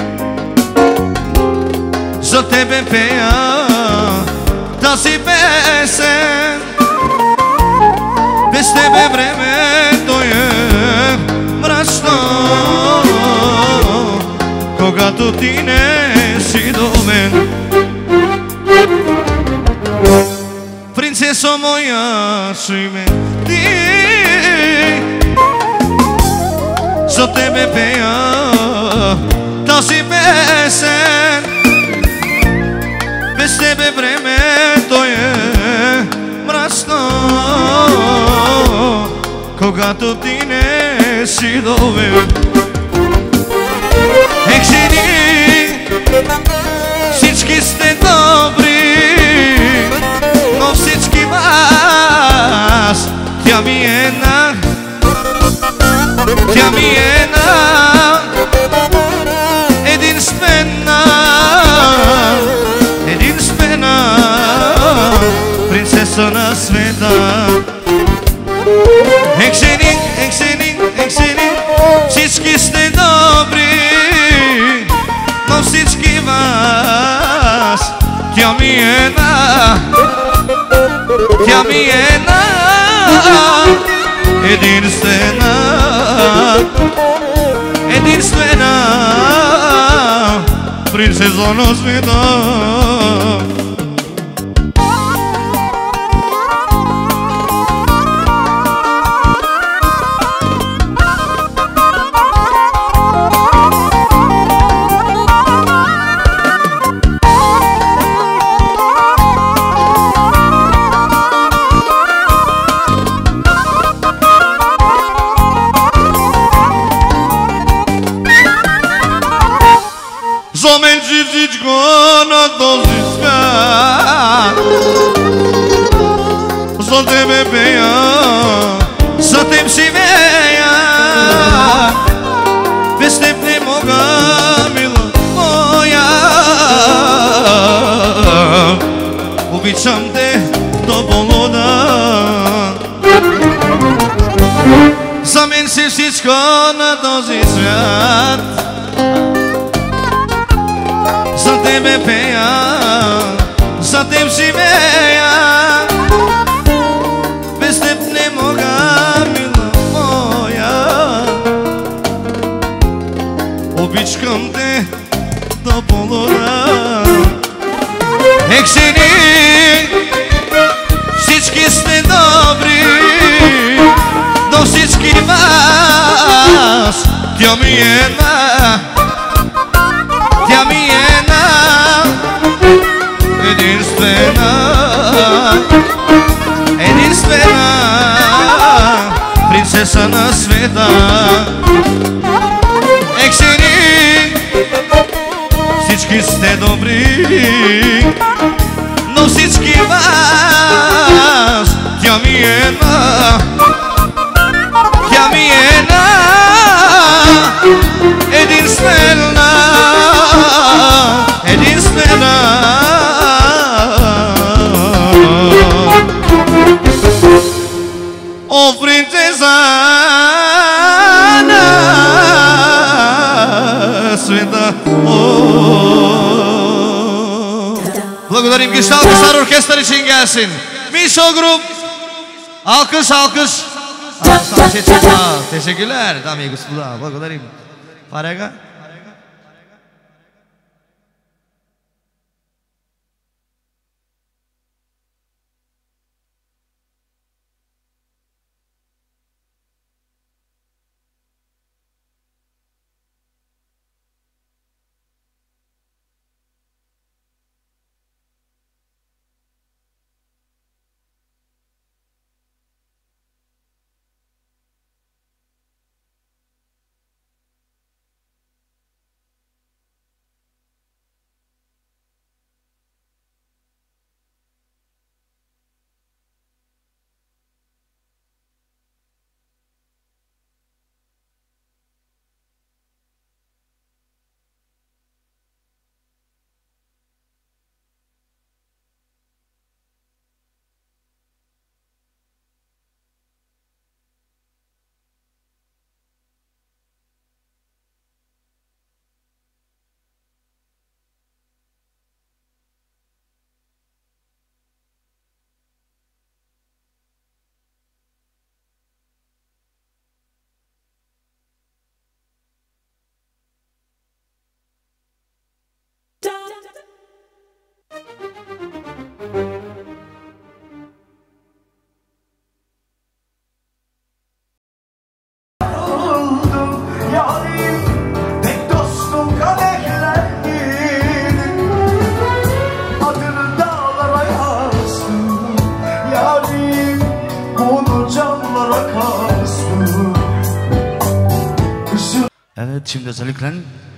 za tebe peja da si pesen. Bez tebe vreme to je mračno, когато ти не си до мен. Принцесо моя, чуй ме ти, за тебе пея тази песен. Без тебе времето е мрачно, когато ти не си до мен. Ех, жени, всички сте добри, но всички вас, тя ми е една, тя ми е една, единствена, единствена принцеса на света. Ех, жени, ех, жени, ех, жени, всички сте добри, но всички вас, тя ми е една, тя ми е една, единствена, единствена принцеса на света. За мен си всичко на този свят, за тебе пея, за теб живея, без теб не мога, мила моя. Обичам те до полуден. За мен си всичко на този свят, за тебе пея, за теб живея, без теб не мога, мила моя. Обичкам те до полуден. Ех, жени, всички сте добри, но всички вас, тя ми е една, тя ми е една, единствена, единствена принцеса на света. Ех, жени, всички сте добри, но всички вас, тя ми е една, тя ми е една, единствена, единствена. О, принцеса на света. Благодарим ги, Алкışlar оркестър için gelsin. Miso Grup. Alkış, alkış. Teşekkürler. Dami господа, благодарим. Парега. Evet, şimdi özellikle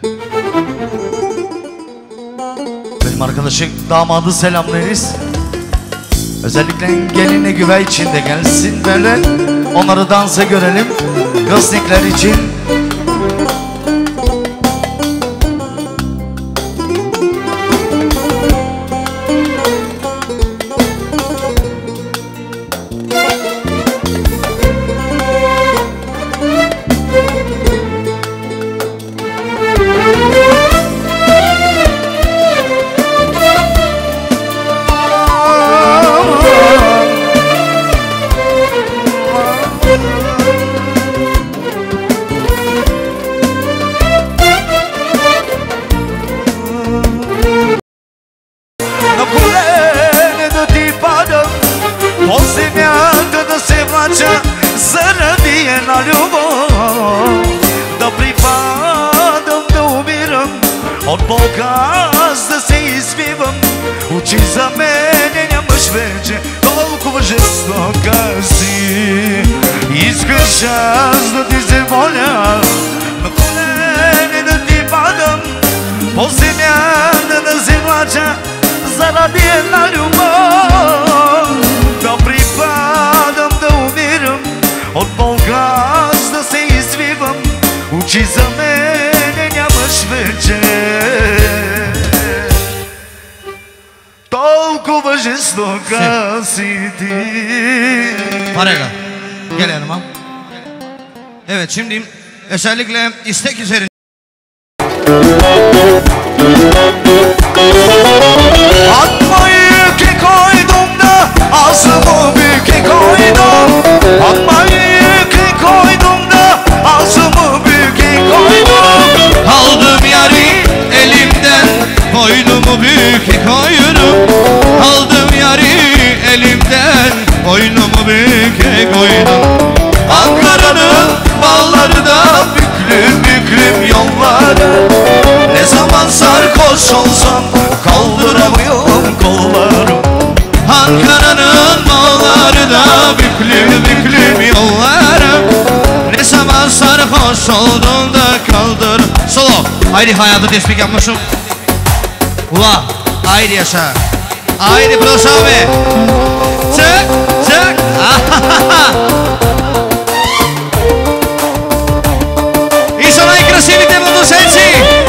benim arkadaşım damadı selamlarız. Özellikle geline güvey içinde gelsin böyle. Onları dansa görelim. Kıznikler için. Harika. Gel yanıma. Evet, şimdi özellikle istek üzerine. Atmayı ki koydum da ağzımı büke koydum. Atmayı ki koydum da ağzımı büke koydum. Aldım yari elimden, boynumu büke koydum. Aldım yari elimden, boynumu büke koydum. Ankara'nın bağları da büklüm büklüm yolları. Ne zaman sarhoş olsam kaldıramıyorum kollarım. Ankara'nın bağları da büklüm büklüm yolları. Ne zaman sarhoş oldum da kaldır. Solo. Haydi hayatı tespih yapmışım. Ula haydi yaşa. Haydi Bros abi. Çık çık. И со най-красивите младоженци.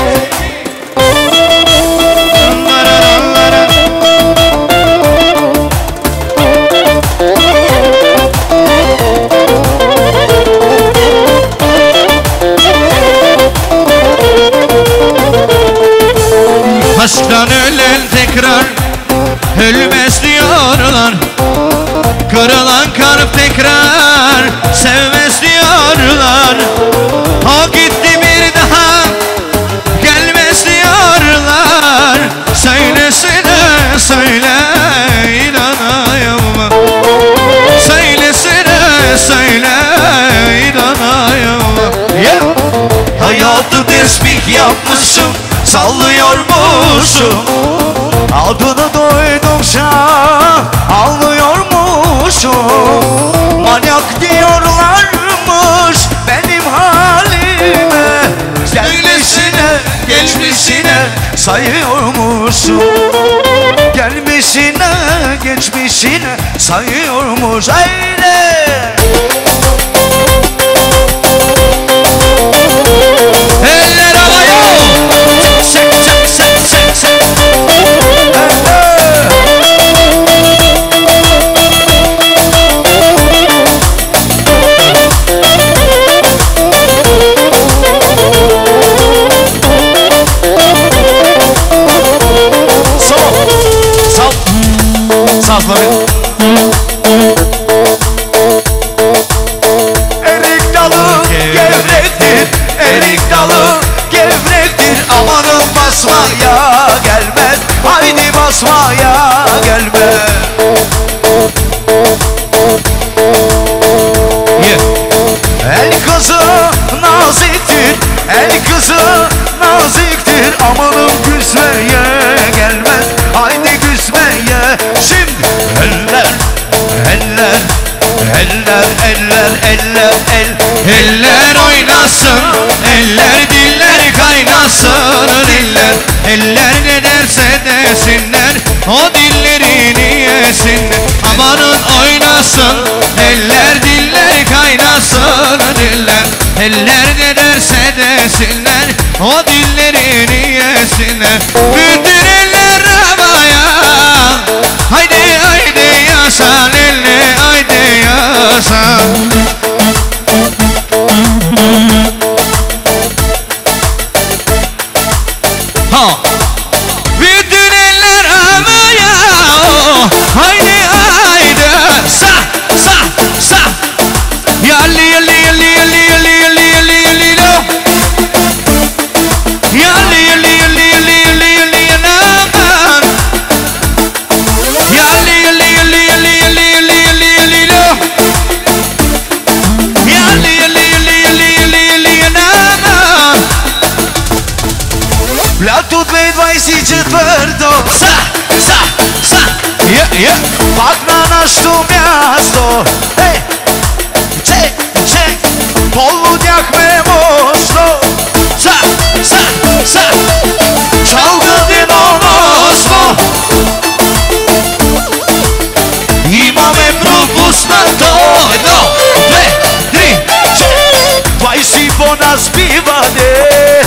Aşktan ölen tekrar ölmez diyorlar. Kırılan kalp tekrar sevmez diyorlar. O gitti bir daha gelmez diyorlar. Söylesene söyle inanayım. Söylesene söyle inanayım. Yeah. Hayatı tesbih yapmışım, sallıyormuşum. Adını duydukça ağlıyormuşum. Manyak diyorlarmış benim halime. Gelmişine geçmişine sayıyormuşum. Gelmişine geçmişine sayıyormuş. Haydi. Eller havaya. Çek çek çek çek çek. Sazları. Erik dalı gevrektir, erik dalı gevrektir. Amanın basmaya gelmez, haydi basmaya gelmez. Yeah. El kızı naziktir, el kızı naziktir. Amanın küsmeye gelmez, haydi küsmeye. Şimdi eller, eller, eller, eller, eller, el. Eller oynasın, eller dil desinler, o dillerini yesinler. Amanın oynasın, eller diller kaynasın diller. Eller ne derse desinler, o dillerini yesinler. Bütün eller havaya, haydi haydi yasan elle, haydi yasan. Ha. Bütün eller havaya, haydi haydi sa sa sa. Yalli yalli yalli yalli yalli yalli yalli yalli lo. Yalli yalli yalli yalli yalli yalli yanaman. Yalli yalli yalli yalli yalli yalli yalli yalli lo. Yalli yalli yalli yalli yalli yalli yanaman. Лято две двадесет и четвърто, Са са са. Я я. пак на нашето място. Ей, чек, чек, полудяхме мощно. Са са са. Чалга денонощно. Имаме пропуснато. Едно, две, три, четири. двадесет по нас биване.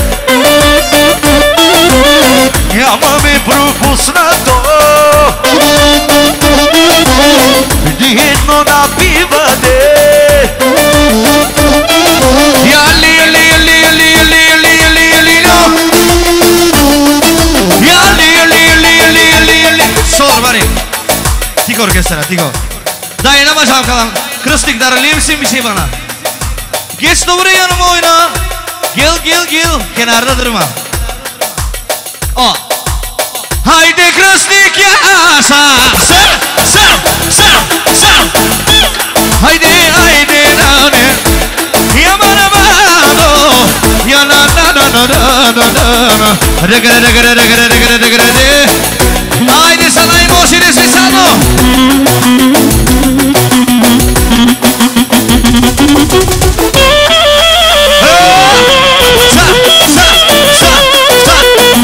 Нямаме пропуснато. Едно напиване. Яли яли яли яли яли яли яли яли lo. Яли яли яли яли яли яли. Sor bari. Tik orkestra, tiko. Dayanamayacağım kalan. Krıstik daralıyor musun bir şey bana? Geç de buraya yanıma oyna. Gel gel gel. Kenarda durma. O. Haydi krıstik ya. Sa sa sa sa sa. Haydi haydi nane. Yaman amano. Ya na na na na na na na. Regre regre regre regre regre. Haydi sana emoşini sesano. Sa sa sa sa.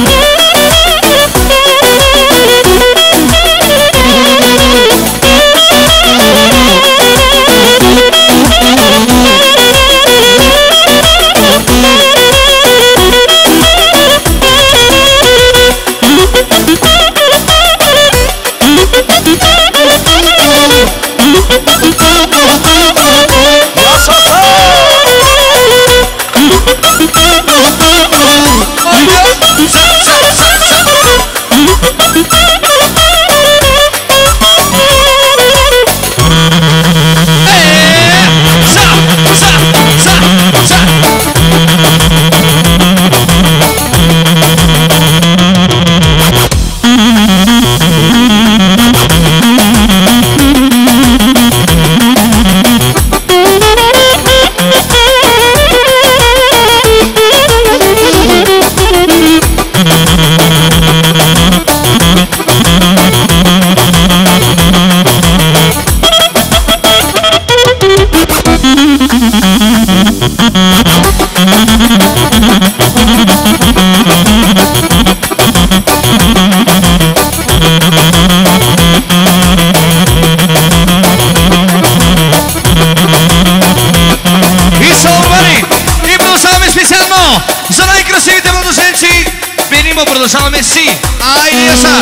За най-красивите младоженци Бенимо, продължаваме си. Айде яса.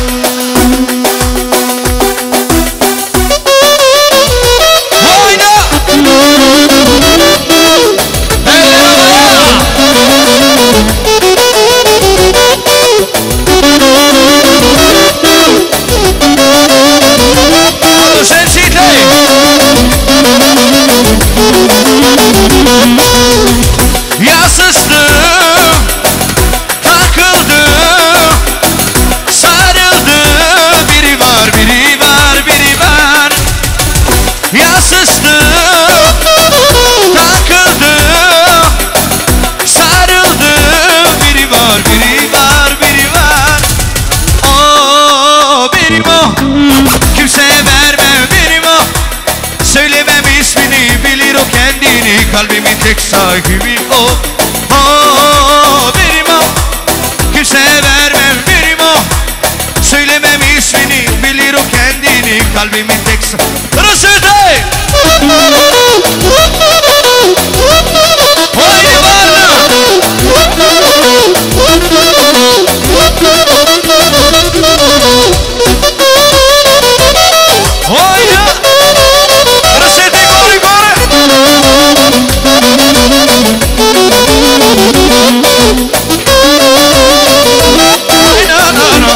Kalbimin tek sahibi o. Oh, benim o. Kimseye vermem benim o. kalbimin tek Rüşüde! Haydi varna! Haydi! Rüşüde gori gori! Haydi ana!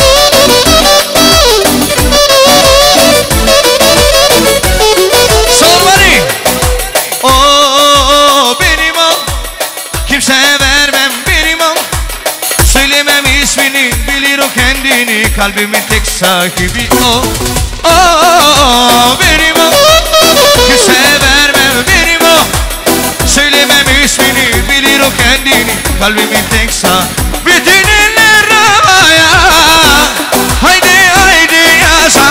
Kalbimin tek sahibi o. Oh, benim o. Kimse vermem benim o. Söylemem ismini, bilir o kendini. Kalbimin tek sahibi. Bütün eller havaya. Haydi haydi yaşa.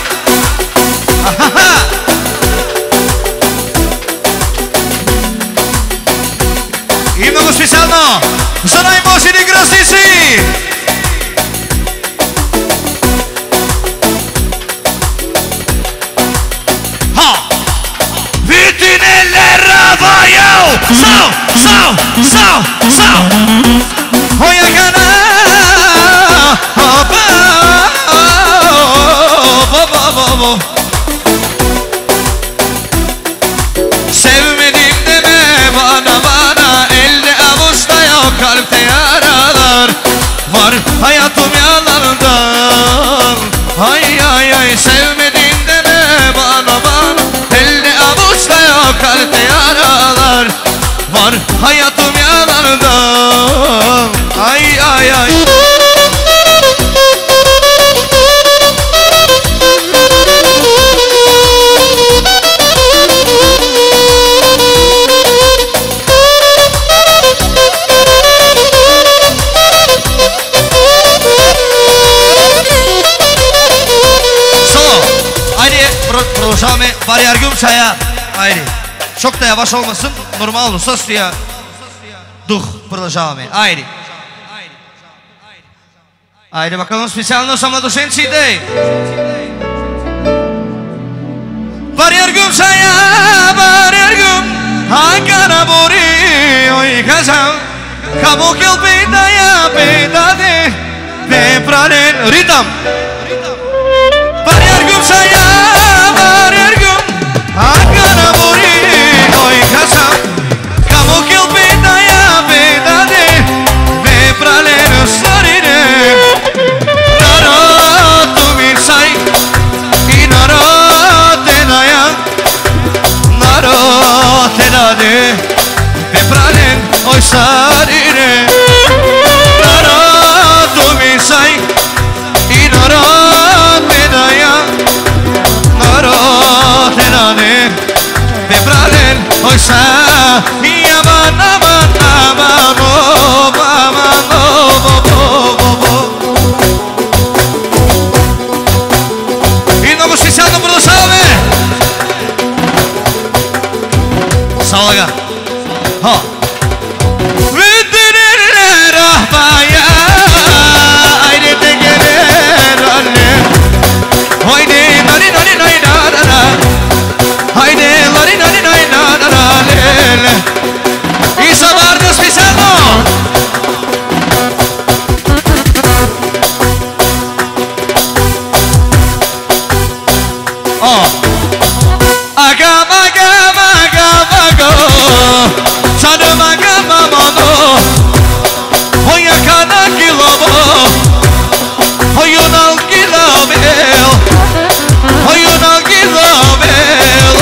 Himno specjalno za najmocniej grosnicy. Sal, sal, sal, sal. Oya kana. Hop, hop, hop, hop. Sevmedim deme bana bana. Elde avuçta yok kalpte yaralar. Var hayatım yalandan. Ay ay ay sevmedim deme bana bana. Elde avuçta yok kalpte yaralar. Var hayatım yalanında. Ay ay ay. Solo. Haydi продолжаем. Variargum saya. Haydi. Çok da yavaş olmasın, normal olsun ya. Дух, продолжаем. Айди. Айди, bakalım специально за младоженците. Variargum saya, variargum, agana bori, oi kazam, kamu kel pedaya pedade, de pralen ritam. Variargum saya, variargum, agana bori, oi kazam, kamu kel pedaya pedade, de pralen sarine. Naro tu mirsai, inaro tenaya, naro tenade, de pralen oi sarine. Naro tu mirsai, inaro tenaya, naro tenade, de pralen oi sarine. Aman aman aman oh aman oh oh oh oh. Himno specjalno продолжаем. Salaga. Ha. Vidinler ahbaya. Haydi tegeler anne. Haydi nari nari nari nara. Haydi nari nari nari nara. Isso guarda specjalno. Oh. Agam agam agam agam. Sanım agam amano. Hoya kana kilobo. Hoyun al kilobel. Hoyun al kilobel.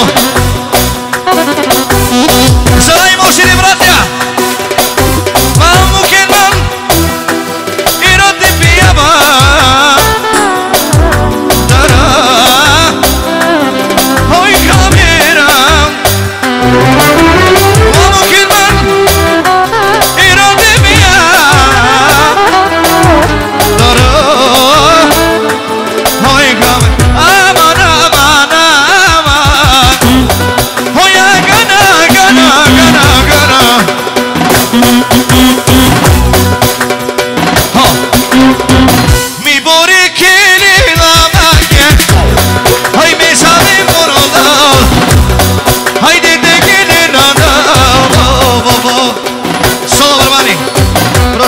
Zalaymo seni bratya. Mamu kenman. Irote piyaba. Dara. Hoy kamera. Mamu kenman.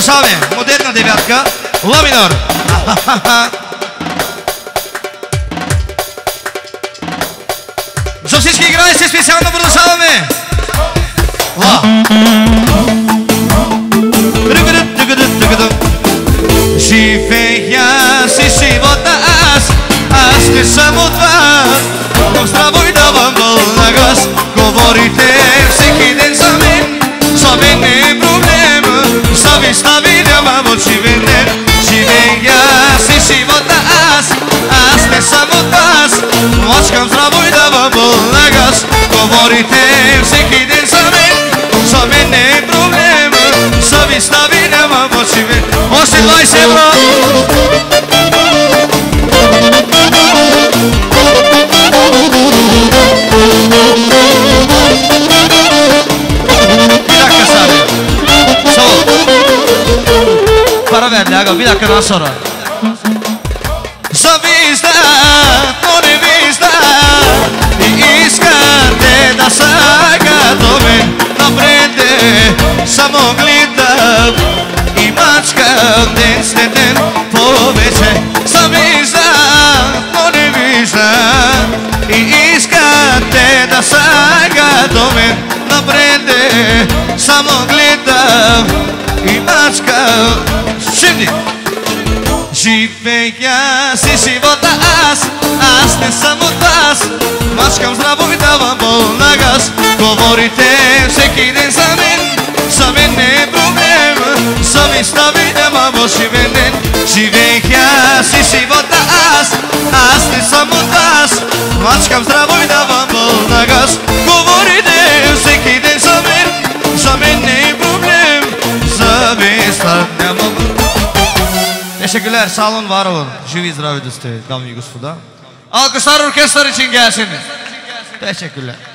сами, модерна девятка, ла минор. За всички играйци специално продължаваме. Ла. Живея си живота аз, аз не съм от вас, но здраво и давам пълна газ. Говорите всеки ден за мен, за мен не е проблем, завистта ви няма в живен ден. Живея си живота аз, аз не съм от вас, млачкам здраво и давам пълна газ. Говорите всеки ден за мен, за мен не е проблем, завистта ви няма в живен ден. Още двайсет евро! Vidaka sabe. Solo. Para verle, aga vidaka na sora. Zavista, to ne vista, i iskate da saga do men naprede, samo gledam i mačkam den sneden poveće. Zavista, to ne vista, i iskate da saga do men naprede, samo gledam i mačkam. Şimdi живея си живота аз, аз не съм от вас, мачкам здраво и давам пълна газ. Говорите всеки ден за мен, за мен не е проблем, завистта ви няма в живен ден. Живея си живота аз, аз не съм от вас, мачкам здраво и давам пълна газ. Говорите всеки ден за мен, за мен не е проблем, завистта няма в живен ден. Teşekkürler, sağ olun, var olun. Живи и здрави да сте, дами и господа. Alkışlar orkestrar için gelsin. Teşekkürler.